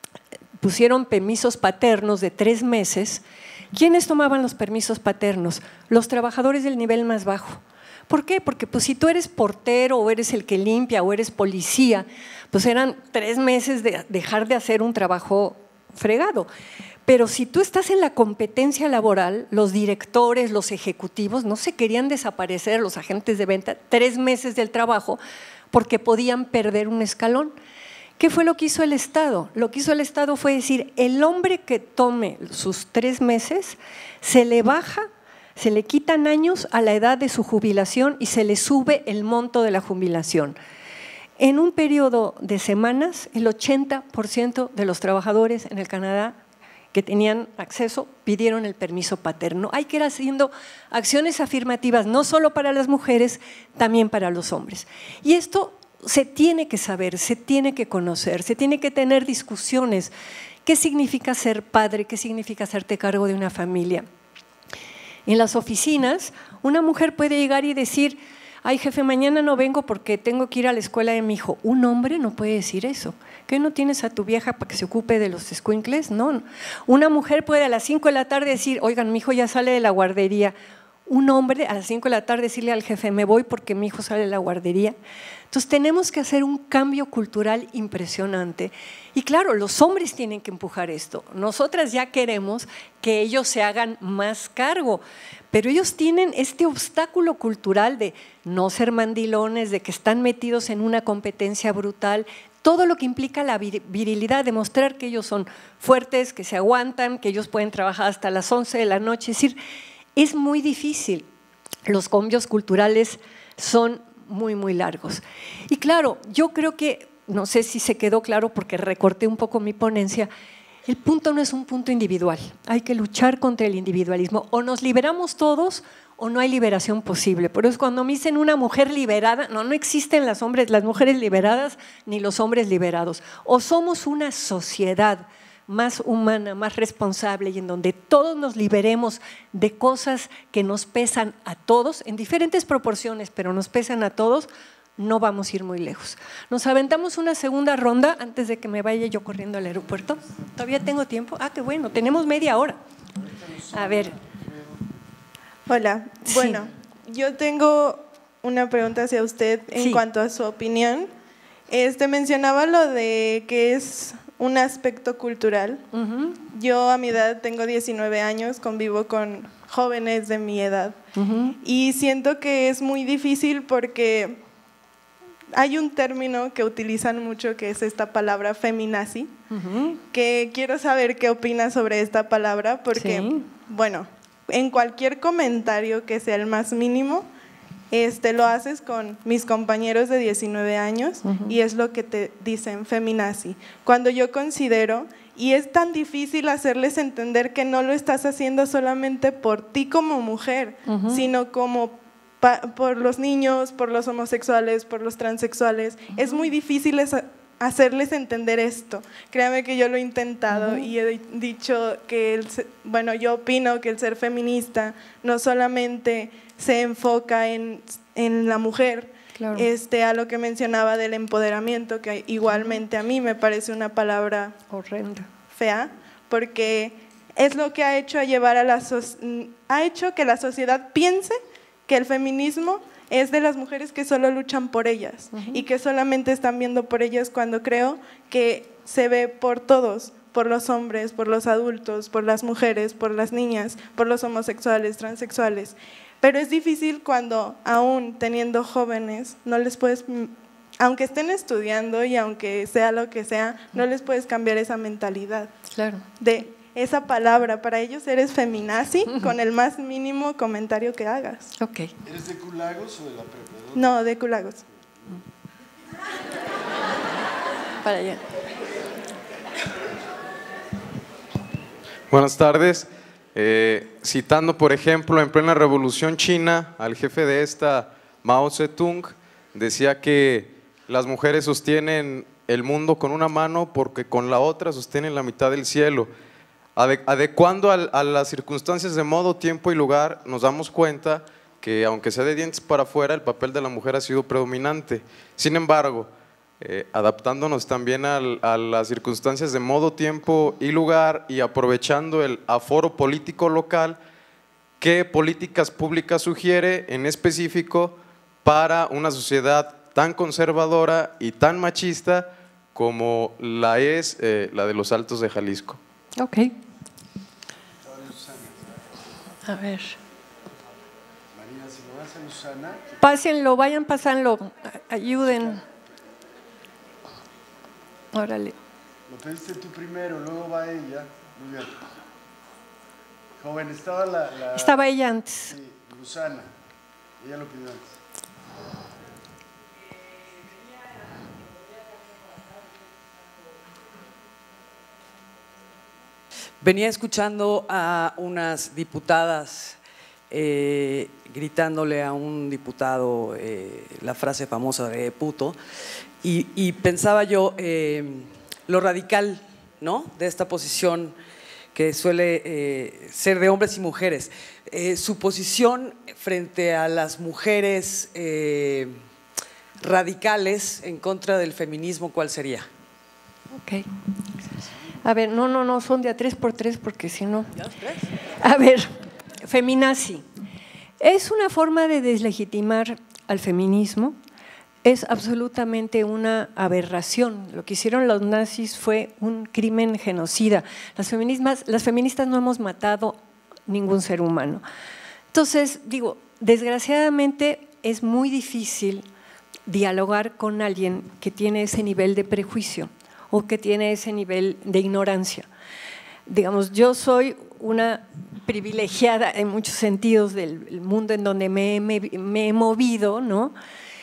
pusieron permisos paternos de tres meses, ¿quiénes tomaban los permisos paternos? Los trabajadores del nivel más bajo. ¿Por qué? Porque pues, si tú eres portero o eres el que limpia o eres policía, pues eran tres meses de dejar de hacer un trabajo fregado. Pero si tú estás en la competencia laboral, los directores, los ejecutivos no se querían desaparecer, los agentes de venta, tres meses del trabajo porque podían perder un escalón. ¿Qué fue lo que hizo el Estado? Lo que hizo el Estado fue decir, el hombre que tome sus tres meses, se le baja, se le quitan años a la edad de su jubilación y se le sube el monto de la jubilación. En un periodo de semanas, el ochenta por ciento de los trabajadores en el Canadá que tenían acceso pidieron el permiso paterno. Hay que ir haciendo acciones afirmativas, no solo para las mujeres, también para los hombres. Y esto se tiene que saber, se tiene que conocer, se tiene que tener discusiones. ¿Qué significa ser padre? ¿Qué significa hacerte cargo de una familia? En las oficinas, una mujer puede llegar y decir, ay jefe, mañana no vengo porque tengo que ir a la escuela de mi hijo. Un hombre no puede decir eso. ¿Qué no tienes a tu vieja para que se ocupe de los escuincles? No. Una mujer puede a las cinco de la tarde decir, oigan, mi hijo ya sale de la guardería. Un hombre a las cinco de la tarde decirle al jefe, me voy porque mi hijo sale de la guardería. Entonces tenemos que hacer un cambio cultural impresionante. Y claro, los hombres tienen que empujar esto. Nosotras ya queremos que ellos se hagan más cargo, pero ellos tienen este obstáculo cultural de no ser mandilones, de que están metidos en una competencia brutal, todo lo que implica la virilidad, demostrar que ellos son fuertes, que se aguantan, que ellos pueden trabajar hasta las once de la noche. Es decir, es muy difícil. Los cambios culturales son muy, muy largos. Y claro, yo creo que, no sé si se quedó claro porque recorté un poco mi ponencia, el punto no es un punto individual. Hay que luchar contra el individualismo. O nos liberamos todos o no hay liberación posible. Por eso cuando me dicen una mujer liberada, no, no existen las, hombres, las mujeres liberadas ni los hombres liberados. O somos una sociedad más humana, más responsable y en donde todos nos liberemos de cosas que nos pesan a todos, en diferentes proporciones, pero nos pesan a todos, no vamos a ir muy lejos. Nos aventamos una segunda ronda antes de que me vaya yo corriendo al aeropuerto. ¿Todavía tengo tiempo? Ah, qué bueno, tenemos media hora. A ver. Hola, Sí. bueno, yo tengo una pregunta hacia usted en Sí. cuanto a su opinión. Este, mencionaba lo de que es un aspecto cultural. Uh-huh. Yo a mi edad tengo diecinueve años, convivo con jóvenes de mi edad Uh-huh. y siento que es muy difícil porque hay un término que utilizan mucho que es esta palabra feminazi, Uh-huh. que quiero saber qué opinas sobre esta palabra porque, Sí. bueno, en cualquier comentario que sea el más mínimo, este, lo haces con mis compañeros de diecinueve años Uh-huh. y es lo que te dicen feminazi. Cuando yo considero, y es tan difícil hacerles entender que no lo estás haciendo solamente por ti como mujer, Uh-huh. sino como pa- por los niños, por los homosexuales, por los transexuales. Uh-huh. Es muy difícil esa, hacerles entender esto. Créame que yo lo he intentado uh-huh. y he dicho que, el, bueno, yo opino que el ser feminista no solamente se enfoca en, en la mujer, claro. este, a lo que mencionaba del empoderamiento, que igualmente a mí me parece una palabra horrenda, fea, porque es lo que ha hecho, a llevar a la so- ha hecho que la sociedad piense que el feminismo es de las mujeres que solo luchan por ellas uh-huh. y que solamente están viendo por ellas, cuando creo que se ve por todos, por los hombres, por los adultos, por las mujeres, por las niñas, por los homosexuales, transexuales. Pero es difícil cuando, aún teniendo jóvenes, no les puedes, aunque estén estudiando y aunque sea lo que sea, no les puedes cambiar esa mentalidad. Claro. De esa palabra, para ellos eres feminazi con el más mínimo comentario que hagas. Ok. ¿Eres de Culagos o de la prepa? No, de Culagos. Para allá. Buenas tardes. Eh, citando, por ejemplo, en plena Revolución China, al jefe de esta, Mao Zedong, decía que las mujeres sostienen el mundo con una mano porque con la otra sostienen la mitad del cielo. Adecuando a las circunstancias de modo, tiempo y lugar, nos damos cuenta que, aunque sea de dientes para afuera, el papel de la mujer ha sido predominante. Sin embargo, eh, adaptándonos también al, a las circunstancias de modo, tiempo y lugar y aprovechando el aforo político local, ¿qué políticas públicas sugiere en específico para una sociedad tan conservadora y tan machista como la es eh, la de los Altos de Jalisco? Ok. A ver. María, si lo vas a Susana. Pásenlo, vayan pasando, ayuden. Órale. Lo pediste tú primero, luego va ella. Muy bien. Joven, estaba la… la estaba ella antes. Sí, Susana. Ella lo pidió antes. Venía escuchando a unas diputadas eh, gritándole a un diputado eh, la frase famosa de puto y, y pensaba yo eh, lo radical, ¿no?, de esta posición que suele eh, ser de hombres y mujeres. Eh, su posición frente a las mujeres eh, radicales en contra del feminismo, ¿cuál sería? Ok. A ver, no, no, no, son de a tres por tres porque si no… A ver, feminazi. Es una forma de deslegitimar al feminismo, es absolutamente una aberración. Lo que hicieron los nazis fue un crimen genocida. Las feministas, las feministas no hemos matado ningún ser humano. Entonces, digo, desgraciadamente es muy difícil dialogar con alguien que tiene ese nivel de prejuicio o que tiene ese nivel de ignorancia. Digamos, yo soy una privilegiada en muchos sentidos del mundo en donde me, me, me he movido, ¿no?,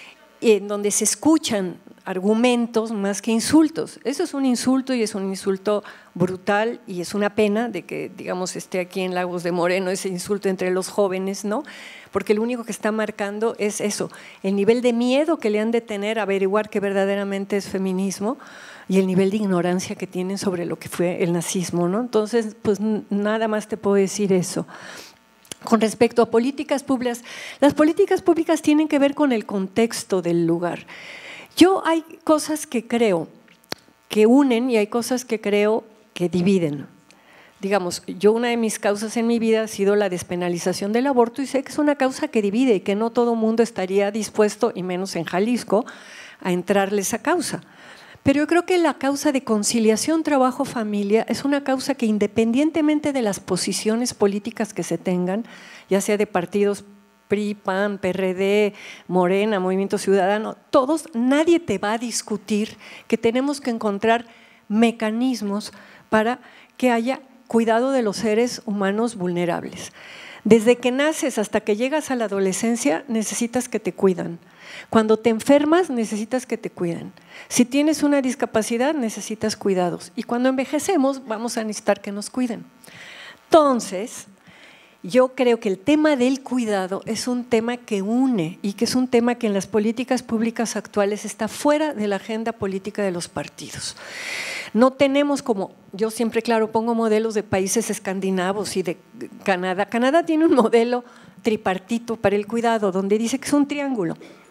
en donde se escuchan argumentos más que insultos. Eso es un insulto y es un insulto brutal y es una pena de que, digamos, esté aquí en Lagos de Moreno ese insulto entre los jóvenes, ¿no?, porque lo único que está marcando es eso, el nivel de miedo que le han de tener a averiguar que verdaderamente es feminismo y el nivel de ignorancia que tienen sobre lo que fue el nazismo, ¿no? Entonces, pues nada más te puedo decir eso. Con respecto a políticas públicas, las políticas públicas tienen que ver con el contexto del lugar. Yo hay cosas que creo que unen y hay cosas que creo que dividen. Digamos, yo una de mis causas en mi vida ha sido la despenalización del aborto y sé que es una causa que divide y que no todo mundo estaría dispuesto, y menos en Jalisco, a entrarle esa causa. Pero yo creo que la causa de conciliación trabajo-familia es una causa que, independientemente de las posiciones políticas que se tengan, ya sea de partidos P R I, P A N, P R D, Morena, Movimiento Ciudadano, todos, nadie te va a discutir que tenemos que encontrar mecanismos para que haya cuidado de los seres humanos vulnerables. Desde que naces hasta que llegas a la adolescencia necesitas que te cuidan. Cuando te enfermas necesitas que te cuiden. Si tienes una discapacidad necesitas cuidados y cuando envejecemos vamos a necesitar que nos cuiden. Entonces, yo creo que el tema del cuidado es un tema que une y que es un tema que en las políticas públicas actuales está fuera de la agenda política de los partidos. No tenemos como, yo siempre claro pongo modelos de países escandinavos y de Canadá. Canadá tiene un modelo tripartito para el cuidado donde dice que es un triángulo.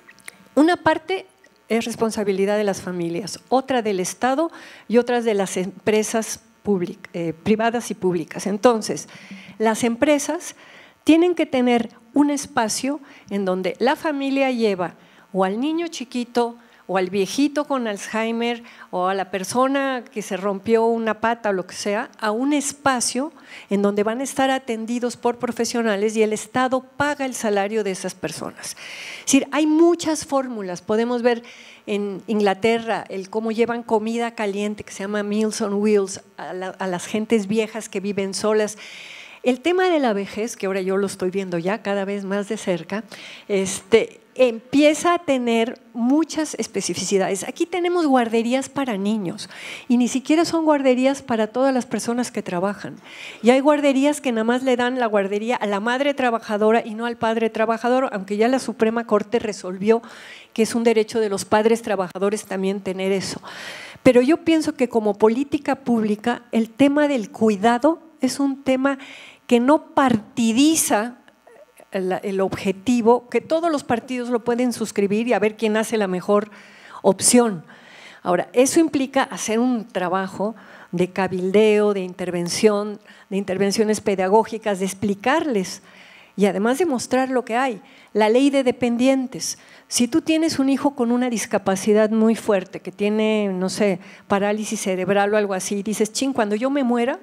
Una parte es responsabilidad de las familias, otra del Estado y otras de las empresas públicas, eh, privadas y públicas. Entonces, las empresas tienen que tener un espacio en donde la familia lleva o al niño chiquito o al viejito con Alzheimer o a la persona que se rompió una pata o lo que sea, a un espacio en donde van a estar atendidos por profesionales y el Estado paga el salario de esas personas. Es decir, hay muchas fórmulas, podemos ver en Inglaterra el cómo llevan comida caliente que se llama Meals on Wheels a, la, a las gentes viejas que viven solas. El tema de la vejez, que ahora yo lo estoy viendo ya cada vez más de cerca, este, empieza a tener muchas especificidades. Aquí tenemos guarderías para niños y ni siquiera son guarderías para todas las personas que trabajan. Y hay guarderías que nada más le dan la guardería a la madre trabajadora y no al padre trabajador, aunque ya la Suprema Corte resolvió que es un derecho de los padres trabajadores también tener eso. Pero yo pienso que como política pública el tema del cuidado es un tema que no partidiza el, el objetivo, que todos los partidos lo pueden suscribir y a ver quién hace la mejor opción. Ahora, eso implica hacer un trabajo de cabildeo, de intervención, de intervenciones pedagógicas, de explicarles y además de mostrar lo que hay. La ley de dependientes. Si tú tienes un hijo con una discapacidad muy fuerte, que tiene, no sé, parálisis cerebral o algo así, y dices, chin, cuando yo me muera,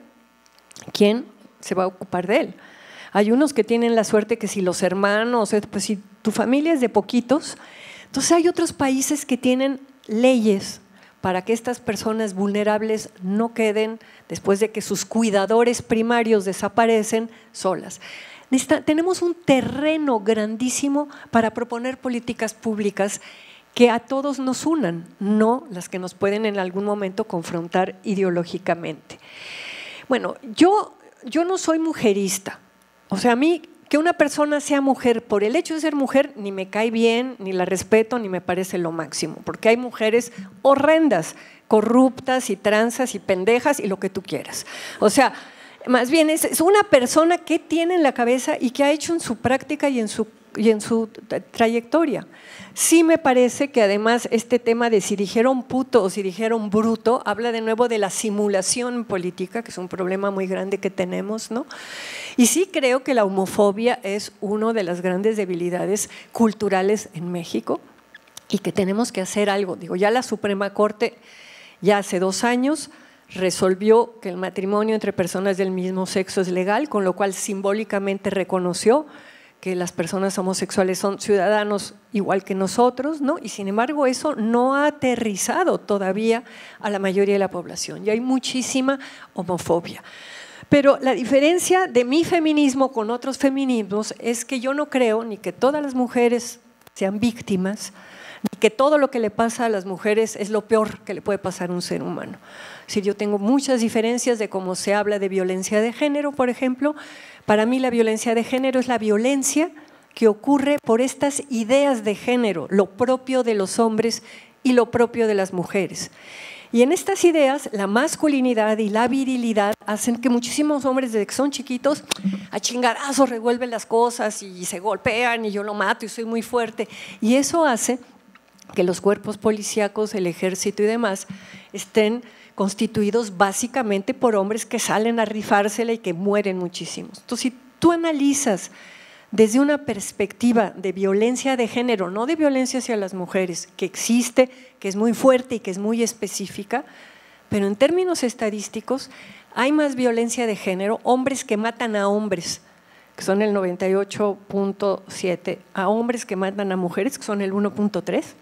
¿quién se va a ocupar de él? Hay unos que tienen la suerte que si los hermanos, pues si tu familia es de poquitos, entonces hay otros países que tienen leyes para que estas personas vulnerables no queden, después de que sus cuidadores primarios desaparecen, solas. Tenemos un terreno grandísimo para proponer políticas públicas que a todos nos unan, no las que nos pueden en algún momento confrontar ideológicamente. Bueno, yo, yo no soy mujerista, o sea, a mí que una persona sea mujer por el hecho de ser mujer ni me cae bien, ni la respeto, ni me parece lo máximo, porque hay mujeres horrendas, corruptas y transas y pendejas y lo que tú quieras. O sea, más bien es, es una persona que tiene en la cabeza y que ha hecho en su práctica y en su, y en su trayectoria. Sí me parece que además este tema de si dijeron puto o si dijeron bruto habla de nuevo de la simulación política, que es un problema muy grande que tenemos, ¿no? Y sí creo que la homofobia es una de las grandes debilidades culturales en México y que tenemos que hacer algo. Digo, ya la Suprema Corte ya hace dos años resolvió que el matrimonio entre personas del mismo sexo es legal, con lo cual simbólicamente reconoció que las personas homosexuales son ciudadanos igual que nosotros, ¿no? Y sin embargo eso no ha aterrizado todavía a la mayoría de la población y hay muchísima homofobia. Pero la diferencia de mi feminismo con otros feminismos es que yo no creo ni que todas las mujeres sean víctimas, ni que todo lo que le pasa a las mujeres es lo peor que le puede pasar a un ser humano. Si yo tengo muchas diferencias de cómo se habla de violencia de género, por ejemplo. Para mí la violencia de género es la violencia que ocurre por estas ideas de género, lo propio de los hombres y lo propio de las mujeres. Y en estas ideas, la masculinidad y la virilidad hacen que muchísimos hombres desde que son chiquitos a chingarazos revuelven las cosas y se golpean y yo lo mato y soy muy fuerte. Y eso hace que los cuerpos policíacos, el ejército y demás estén constituidos básicamente por hombres que salen a rifársela y que mueren muchísimos. Entonces, si tú analizas desde una perspectiva de violencia de género, no de violencia hacia las mujeres, que existe, que es muy fuerte y que es muy específica, pero en términos estadísticos hay más violencia de género, hombres que matan a hombres, que son el noventa y ocho punto siete, a hombres que matan a mujeres, que son el uno punto tres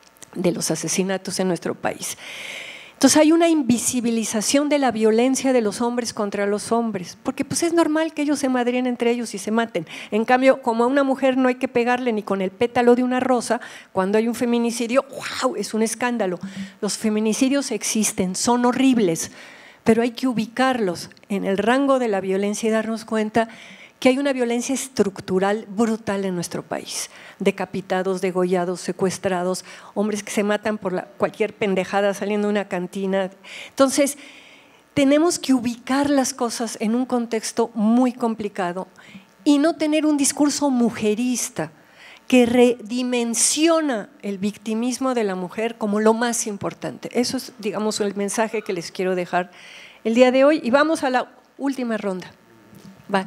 de los asesinatos en nuestro país. Entonces hay una invisibilización de la violencia de los hombres contra los hombres, porque pues es normal que ellos se madrien entre ellos y se maten. En cambio, como a una mujer no hay que pegarle ni con el pétalo de una rosa, cuando hay un feminicidio, ¡wow!, es un escándalo. Los feminicidios existen, son horribles, pero hay que ubicarlos en el rango de la violencia y darnos cuenta que hay una violencia estructural brutal en nuestro país. Decapitados, degollados, secuestrados, hombres que se matan por la, cualquier pendejada saliendo de una cantina. Entonces, tenemos que ubicar las cosas en un contexto muy complicado y no tener un discurso mujerista que redimensiona el victimismo de la mujer como lo más importante. Eso es, digamos, el mensaje que les quiero dejar el día de hoy. Y vamos a la última ronda. Va.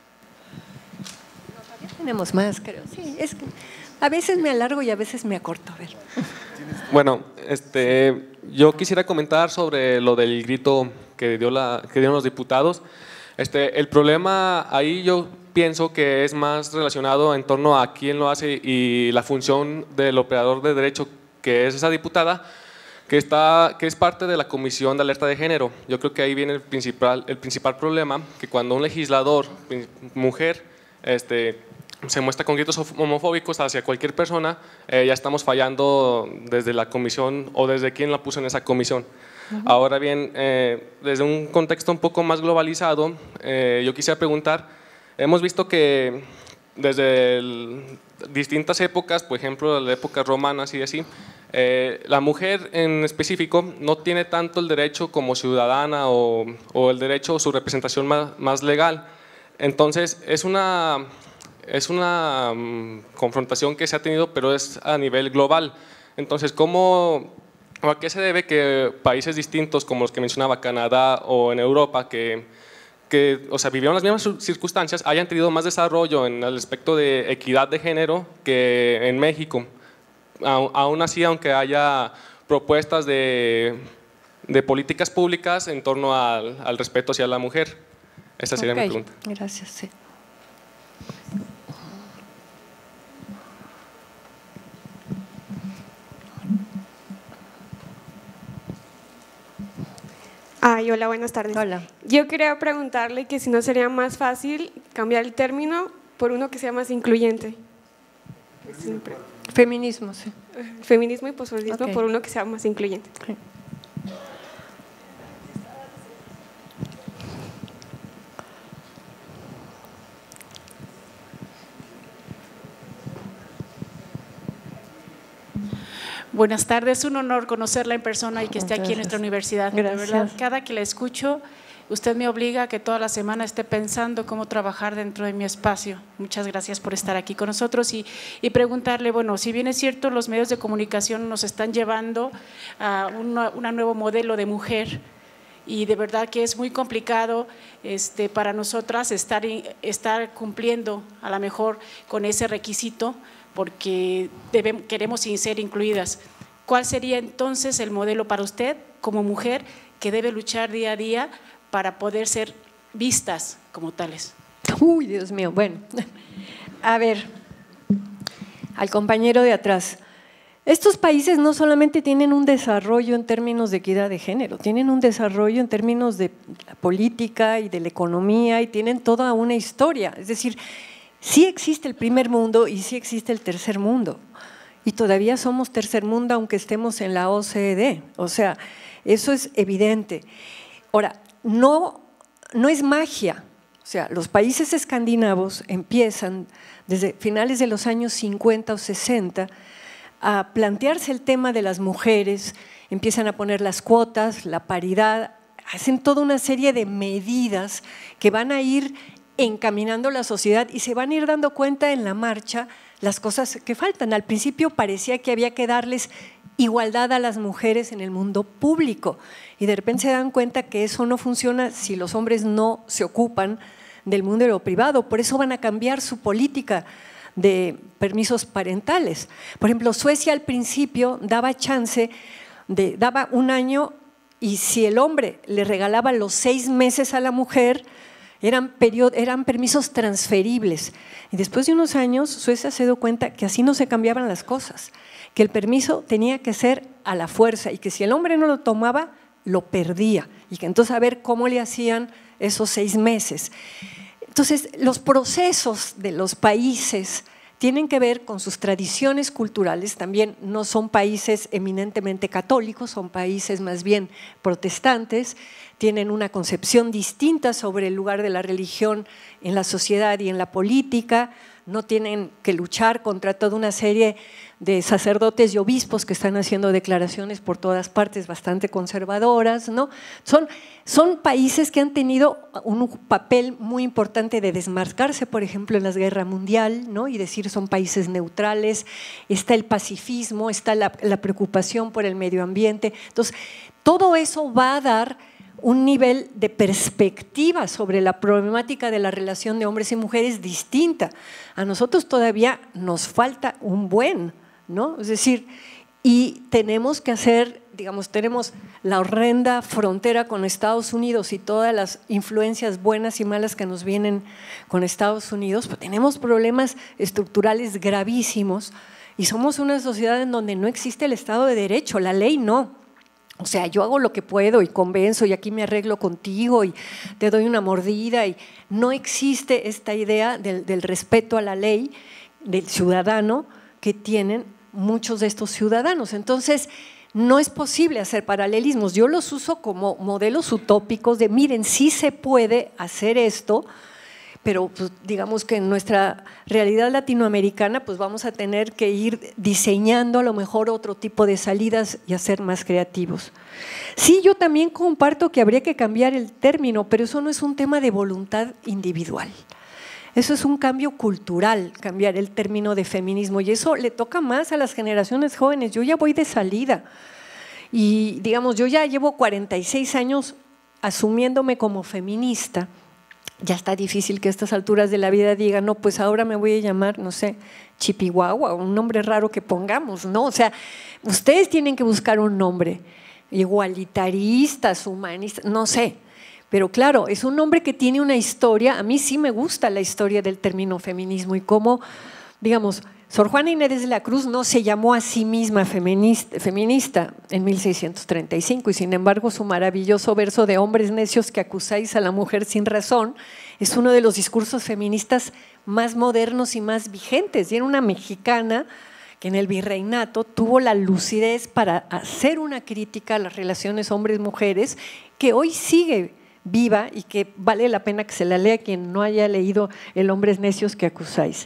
Tenemos más, creo. Sí, es que a veces me alargo y a veces me acorto. A ver. Bueno, este, yo quisiera comentar sobre lo del grito que, dio la, que dieron los diputados. Este, el problema ahí yo pienso que es más relacionado en torno a quién lo hace y la función del operador de derecho, que es esa diputada, que, está, que es parte de la Comisión de Alerta de Género. Yo creo que ahí viene el principal, el principal problema, que cuando un legislador, mujer, este, se muestra con gritos homofóbicos hacia cualquier persona, eh, ya estamos fallando desde la comisión o desde quien la puso en esa comisión. Uh-huh. Ahora bien, eh, desde un contexto un poco más globalizado, eh, yo quisiera preguntar, hemos visto que desde el, distintas épocas, por ejemplo, las épocas romanas y así, eh, la mujer en específico no tiene tanto el derecho como ciudadana o, o el derecho o su representación más, más legal. Entonces, es una, es una um, confrontación que se ha tenido, pero es a nivel global. Entonces, ¿cómo, o a qué se debe que países distintos como los que mencionaba, Canadá o en Europa, que que o sea, vivieron las mismas circunstancias, hayan tenido más desarrollo en el aspecto de equidad de género que en México? Aún así, aunque haya propuestas de, de políticas públicas en torno al, al respeto hacia la mujer. Esa sería okay. mi pregunta. Gracias. Sí. Ay, hola, buenas tardes. Hola. Yo quería preguntarle que si no sería más fácil cambiar el término por uno que sea más incluyente. Feminismo, sí. Feminismo y posfeminismo Okay. por uno que sea más incluyente. Sí. Buenas tardes, un honor conocerla en persona y que esté aquí en nuestra universidad. Gracias. De verdad, cada que la escucho, usted me obliga a que toda la semana esté pensando cómo trabajar dentro de mi espacio. Muchas gracias por estar aquí con nosotros y, y preguntarle, bueno, si bien es cierto, los medios de comunicación nos están llevando a un nuevo modelo de mujer, y de verdad que es muy complicado este, para nosotras estar, estar cumpliendo a lo mejor con ese requisito, porque debemos, queremos ser incluidas. ¿Cuál sería entonces el modelo para usted como mujer que debe luchar día a día para poder ser vistas como tales? Uy, Dios mío, bueno, a ver, al compañero de atrás. Estos países no solamente tienen un desarrollo en términos de equidad de género, tienen un desarrollo en términos de la política y de la economía y tienen toda una historia. Es decir, sí existe el primer mundo y sí existe el tercer mundo. Y todavía somos tercer mundo aunque estemos en la O C D E. O sea, eso es evidente. Ahora, no, no es magia. O sea, los países escandinavos empiezan desde finales de los años cincuenta o sesenta a plantearse el tema de las mujeres, empiezan a poner las cuotas, la paridad, hacen toda una serie de medidas que van a ir encaminando la sociedad y se van a ir dando cuenta en la marcha las cosas que faltan. Al principio parecía que había que darles igualdad a las mujeres en el mundo público y de repente se dan cuenta que eso no funciona si los hombres no se ocupan del mundo de lo privado. Por eso van a cambiar su política de permisos parentales. Por ejemplo, Suecia al principio daba chance, de, daba un año y si el hombre le regalaba los seis meses a la mujer, eran, periodo, eran permisos transferibles. Y después de unos años, Suecia se dio cuenta que así no se cambiaban las cosas, que el permiso tenía que ser a la fuerza y que si el hombre no lo tomaba, lo perdía. Y que entonces a ver cómo le hacían esos seis meses. Entonces, los procesos de los países tienen que ver con sus tradiciones culturales, también no son países eminentemente católicos, son países más bien protestantes, tienen una concepción distinta sobre el lugar de la religión en la sociedad y en la política, no tienen que luchar contra toda una serie de sacerdotes y obispos que están haciendo declaraciones por todas partes bastante conservadoras, ¿no? Son, son países que han tenido un papel muy importante de desmarcarse, por ejemplo, en la Guerra Mundial, ¿no? Y decir son países neutrales, está el pacifismo, está la, la preocupación por el medio ambiente. Entonces, todo eso va a dar un nivel de perspectiva sobre la problemática de la relación de hombres y mujeres distinta. A nosotros todavía nos falta un buen, ¿no? Es decir, y tenemos que hacer, digamos, tenemos la horrenda frontera con Estados Unidos y todas las influencias buenas y malas que nos vienen con Estados Unidos, pero tenemos problemas estructurales gravísimos y somos una sociedad en donde no existe el Estado de Derecho, la ley no. O sea, yo hago lo que puedo y convenzo y aquí me arreglo contigo y te doy una mordida y no existe esta idea del, del respeto a la ley del ciudadano que tienen muchos de estos ciudadanos. Entonces, no es posible hacer paralelismos. Yo los uso como modelos utópicos de miren, sí se puede hacer esto, pero pues, digamos que en nuestra realidad latinoamericana pues vamos a tener que ir diseñando a lo mejor otro tipo de salidas y a ser más creativos. Sí, yo también comparto que habría que cambiar el término, pero eso no es un tema de voluntad individual. Eso es un cambio cultural, cambiar el término de feminismo, y eso le toca más a las generaciones jóvenes. Yo ya voy de salida y digamos, yo ya llevo cuarenta y seis años asumiéndome como feminista. Ya está difícil que a estas alturas de la vida diga, no, pues ahora me voy a llamar, no sé, Chipihuahua, un nombre raro que pongamos, ¿no? O sea, ustedes tienen que buscar un nombre, igualitaristas, humanistas, no sé. Pero claro, es un nombre que tiene una historia, a mí sí me gusta la historia del término feminismo y cómo, digamos, Sor Juana Inés de la Cruz no se llamó a sí misma feminista, feminista en mil seiscientos treinta y cinco y sin embargo su maravilloso verso de hombres necios que acusáis a la mujer sin razón es uno de los discursos feministas más modernos y más vigentes. Y era una mexicana que en el virreinato tuvo la lucidez para hacer una crítica a las relaciones hombres-mujeres que hoy sigue viva y que vale la pena que se la lea quien no haya leído El hombres necios que acusáis.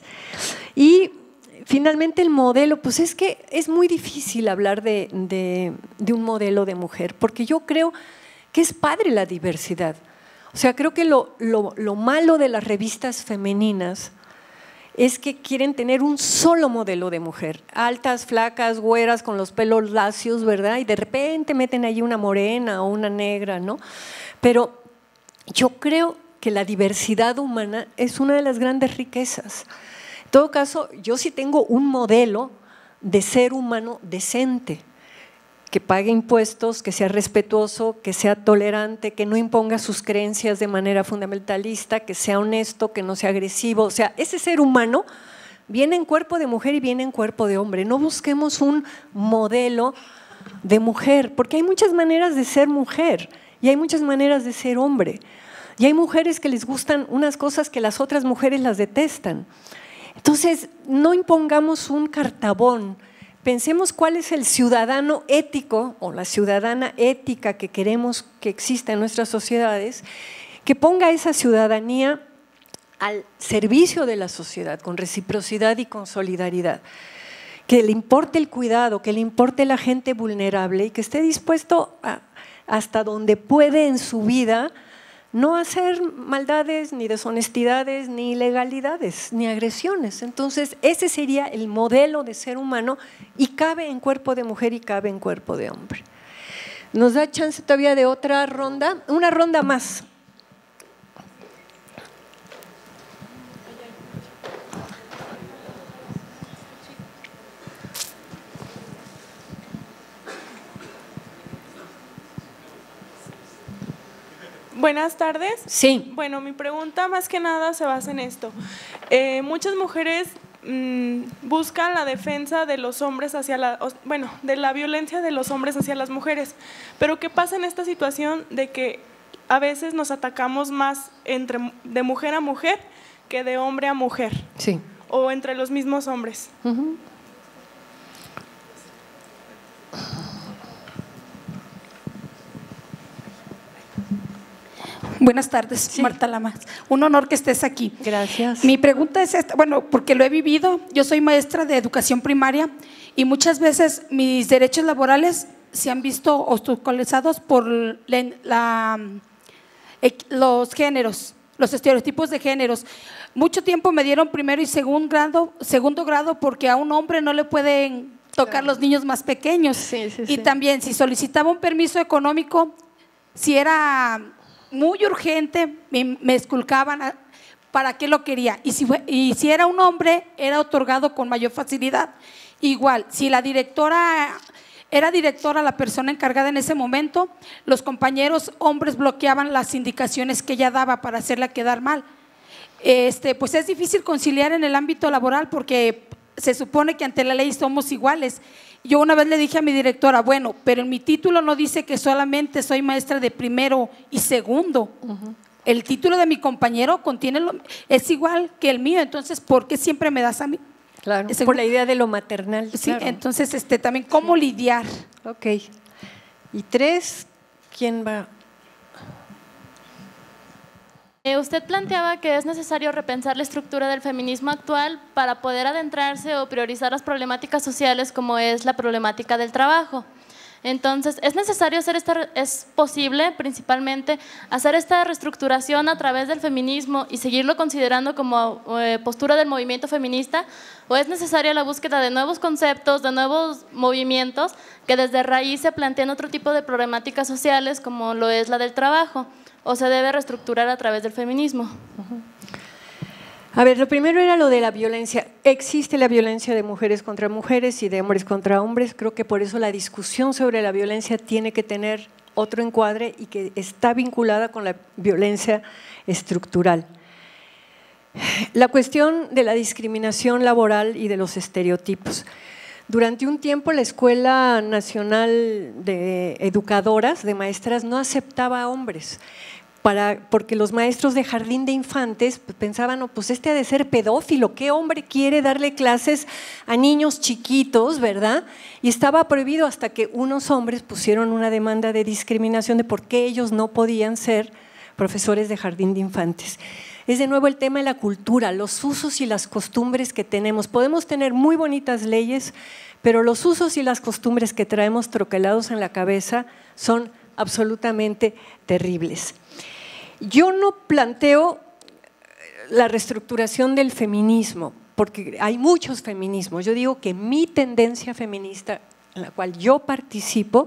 Y finalmente el modelo, pues es que es muy difícil hablar de, de, de un modelo de mujer, porque yo creo que es padre la diversidad. O sea, creo que lo, lo, lo malo de las revistas femeninas es que quieren tener un solo modelo de mujer, altas, flacas, güeras, con los pelos lacios, ¿verdad? Y de repente meten allí una morena o una negra, ¿no? Pero yo creo que la diversidad humana es una de las grandes riquezas. En todo caso, yo sí tengo un modelo de ser humano decente, que pague impuestos, que sea respetuoso, que sea tolerante, que no imponga sus creencias de manera fundamentalista, que sea honesto, que no sea agresivo. O sea, ese ser humano viene en cuerpo de mujer y viene en cuerpo de hombre. No busquemos un modelo de mujer, porque hay muchas maneras de ser mujer y hay muchas maneras de ser hombre. Y hay mujeres que les gustan unas cosas que las otras mujeres las detestan. Entonces, no impongamos un cartabón, pensemos cuál es el ciudadano ético o la ciudadana ética que queremos que exista en nuestras sociedades, que ponga esa ciudadanía al servicio de la sociedad, con reciprocidad y con solidaridad, que le importe el cuidado, que le importe la gente vulnerable y que esté dispuesto a, hasta donde puede en su vida no hacer maldades, ni deshonestidades, ni ilegalidades, ni agresiones. Entonces, ese sería el modelo de ser humano y cabe en cuerpo de mujer y cabe en cuerpo de hombre. ¿Nos da chance todavía de otra ronda? Una ronda más. Buenas tardes. Sí. Bueno, mi pregunta más que nada se basa en esto. Eh, muchas mujeres mmm, buscan la defensa de los hombres hacia la, bueno, de la violencia de los hombres hacia las mujeres. Pero ¿qué pasa en esta situación de que a veces nos atacamos más entre de mujer a mujer que de hombre a mujer? Sí. O entre los mismos hombres. Uh-huh. Buenas tardes, sí. Marta Lamas. Un honor que estés aquí. Gracias. Mi pregunta es esta, bueno, porque lo he vivido. Yo soy maestra de educación primaria y muchas veces mis derechos laborales se han visto obstaculizados por la, la, los géneros, los estereotipos de géneros. Mucho tiempo me dieron primero y segundo grado, segundo grado porque a un hombre no le pueden tocar claro. los niños más pequeños. Sí, sí, y sí. también si solicitaba un permiso económico, si era muy urgente, me, me esculcaban a, para qué lo quería. Y si, fue, y si era un hombre, era otorgado con mayor facilidad. Igual, si la directora… Era directora la persona encargada en ese momento, los compañeros hombres bloqueaban las indicaciones que ella daba para hacerla quedar mal. Este, pues es difícil conciliar en el ámbito laboral porque se supone que ante la ley somos iguales. Yo una vez le dije a mi directora, bueno, pero en mi título no dice que solamente soy maestra de primero y segundo. Uh-huh. El título de mi compañero contiene lo, es igual que el mío, entonces ¿por qué siempre me das a mí? Claro, es por la idea de lo maternal. Sí, claro. Entonces este, también cómo sí. lidiar. Ok. Y tres, ¿quién va? Eh, usted planteaba que es necesario repensar la estructura del feminismo actual para poder adentrarse o priorizar las problemáticas sociales como es la problemática del trabajo. Entonces, ¿es necesario hacer esta, es posible principalmente hacer esta reestructuración a través del feminismo y seguirlo considerando como eh, postura del movimiento feminista? ¿O es necesaria la búsqueda de nuevos conceptos, de nuevos movimientos que desde raíz se planteen otro tipo de problemáticas sociales como lo es la del trabajo? ¿O se debe reestructurar a través del feminismo? Uh-huh. A ver, lo primero era lo de la violencia. Existe la violencia de mujeres contra mujeres y de hombres contra hombres. Creo que por eso la discusión sobre la violencia tiene que tener otro encuadre y que está vinculada con la violencia estructural. La cuestión de la discriminación laboral y de los estereotipos. Durante un tiempo la Escuela Nacional de Educadoras, de Maestras, no aceptaba a hombres. Para, porque los maestros de jardín de infantes pensaban, no, pues este ha de ser pedófilo, ¿qué hombre quiere darle clases a niños chiquitos, verdad? Y estaba prohibido hasta que unos hombres pusieron una demanda de discriminación de por qué ellos no podían ser profesores de jardín de infantes. Es de nuevo el tema de la cultura, los usos y las costumbres que tenemos. Podemos tener muy bonitas leyes, pero los usos y las costumbres que traemos troquelados en la cabeza son absolutamente terribles. Yo no planteo la reestructuración del feminismo, porque hay muchos feminismos. Yo digo que mi tendencia feminista, en la cual yo participo,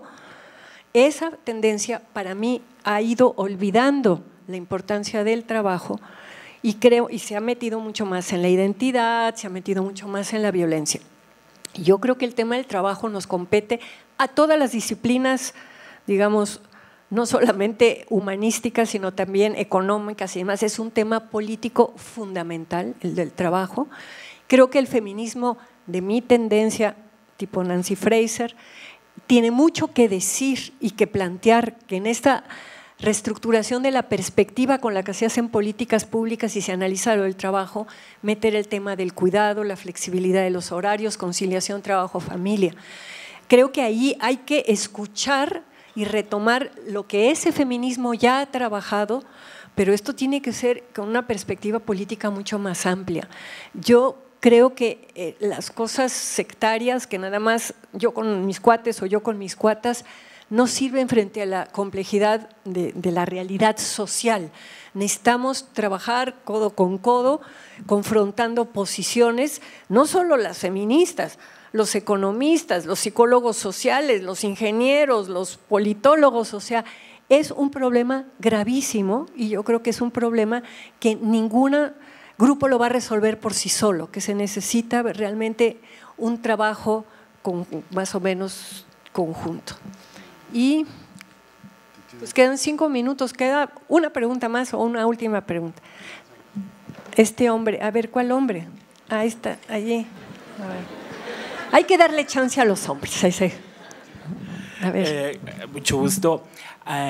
esa tendencia para mí ha ido olvidando la importancia del trabajo y creo y se ha metido mucho más en la identidad, se ha metido mucho más en la violencia. Yo creo que el tema del trabajo nos compete a todas las disciplinas, digamos, no solamente humanísticas, sino también económicas y demás. Es un tema político fundamental, el del trabajo. Creo que el feminismo de mi tendencia, tipo Nancy Fraser, tiene mucho que decir y que plantear que en esta reestructuración de la perspectiva con la que se hacen políticas públicas y se analiza lo del trabajo, meter el tema del cuidado, la flexibilidad de los horarios, conciliación trabajo-familia. Creo que ahí hay que escuchar y retomar lo que ese feminismo ya ha trabajado, pero esto tiene que ser con una perspectiva política mucho más amplia. Yo creo que eh, las cosas sectarias, que nada más yo con mis cuates o yo con mis cuatas, no sirven frente a la complejidad de, de la realidad social. Necesitamos trabajar codo con codo, confrontando posiciones, no solo las feministas, los economistas, los psicólogos sociales, los ingenieros, los politólogos, o sea, es un problema gravísimo y yo creo que es un problema que ningún grupo lo va a resolver por sí solo, que se necesita realmente un trabajo con, más o menos conjunto. Y pues quedan cinco minutos, queda una pregunta más o una última pregunta. Este hombre, a ver, ¿cuál hombre? Ahí está, allí. A ver. Hay que darle chance a los hombres. A ver. Eh, mucho gusto. Eh,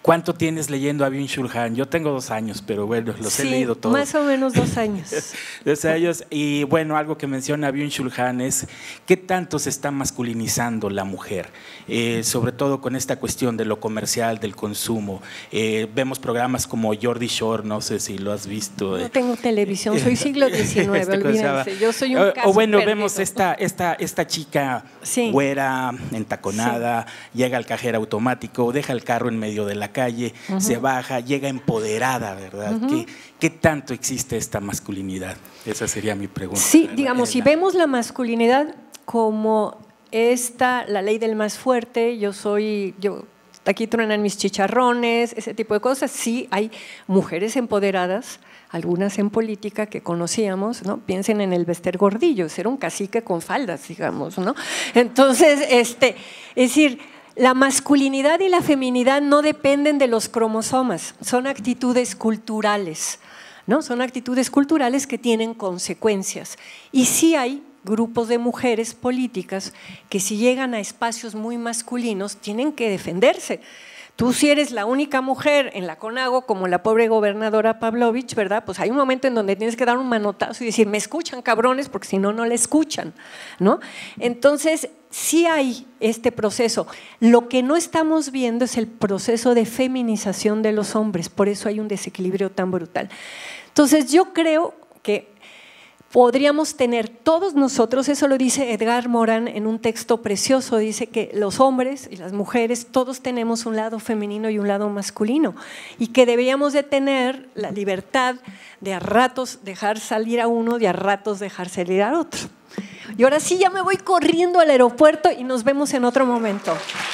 ¿Cuánto tienes leyendo a Byung-Chul Han? Yo tengo dos años, pero bueno, los sí, he leído todos. Más o menos dos años. dos años. Y bueno, algo que menciona Byung-Chul Han es qué tanto se está masculinizando la mujer, eh, sobre todo con esta cuestión de lo comercial, del consumo. Eh, vemos programas como Jordi Shore, no sé si lo has visto. No tengo televisión, soy siglo diecinueve, este olvídense, yo soy un o, caso o bueno, perdido. Vemos esta, esta, esta chica sí. güera, entaconada, sí. llega al cajero automático, deja el carro en medio de la calle, uh-huh. se baja, llega empoderada, ¿verdad? Uh-huh. ¿Qué, ¿Qué tanto existe esta masculinidad? Esa sería mi pregunta. Sí, ¿verdad? digamos, si vemos la masculinidad como esta, la ley del más fuerte, yo soy, yo aquí truenan mis chicharrones, ese tipo de cosas, sí hay mujeres empoderadas, algunas en política que conocíamos, ¿no? Piensen en el Bester Gordillo, era un cacique con faldas, digamos, ¿no? Entonces, este, es decir, la masculinidad y la feminidad no dependen de los cromosomas, son actitudes culturales, ¿no? Son actitudes culturales que tienen consecuencias. Y sí hay grupos de mujeres políticas que si llegan a espacios muy masculinos tienen que defenderse. Tú si eres la única mujer en la CONAGO, como la pobre gobernadora Pavlovich, ¿verdad? Pues hay un momento en donde tienes que dar un manotazo y decir, me escuchan cabrones, porque si no, no le escuchan, ¿no? Entonces, sí hay este proceso. Lo que no estamos viendo es el proceso de feminización de los hombres, por eso hay un desequilibrio tan brutal. Entonces, yo creo que podríamos tener todos nosotros, eso lo dice Edgar Morin en un texto precioso, dice que los hombres y las mujeres todos tenemos un lado femenino y un lado masculino y que deberíamos de tener la libertad de a ratos dejar salir a uno, de a ratos dejar salir al otro. Y ahora sí ya me voy corriendo al aeropuerto y nos vemos en otro momento.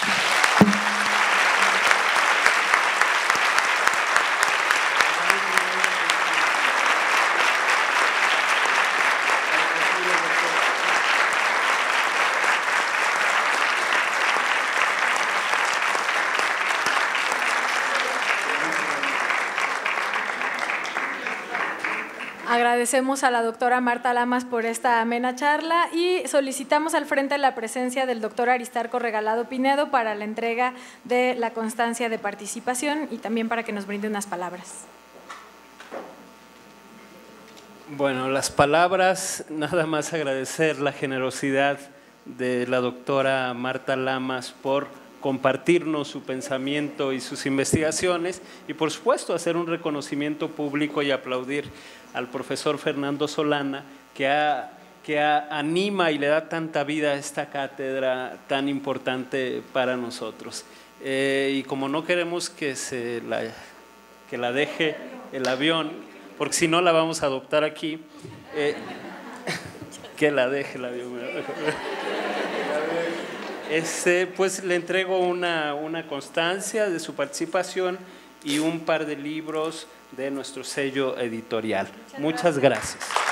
Agradecemos a la doctora Marta Lamas por esta amena charla y solicitamos al frente la presencia del doctor Aristarco Regalado Pinedo para la entrega de la constancia de participación y también para que nos brinde unas palabras. Bueno, las palabras, nada más agradecer la generosidad de la doctora Marta Lamas por compartirnos su pensamiento y sus investigaciones y por supuesto hacer un reconocimiento público y aplaudir al profesor Fernando Solana que, ha, que ha, anima y le da tanta vida a esta cátedra tan importante para nosotros. Eh, y como no queremos que, se la, que la deje el avión, porque si no la vamos a adoptar aquí, eh, que la deje el avión. Este, pues le entrego una, una constancia de su participación y un par de libros de nuestro sello editorial. Muchas gracias.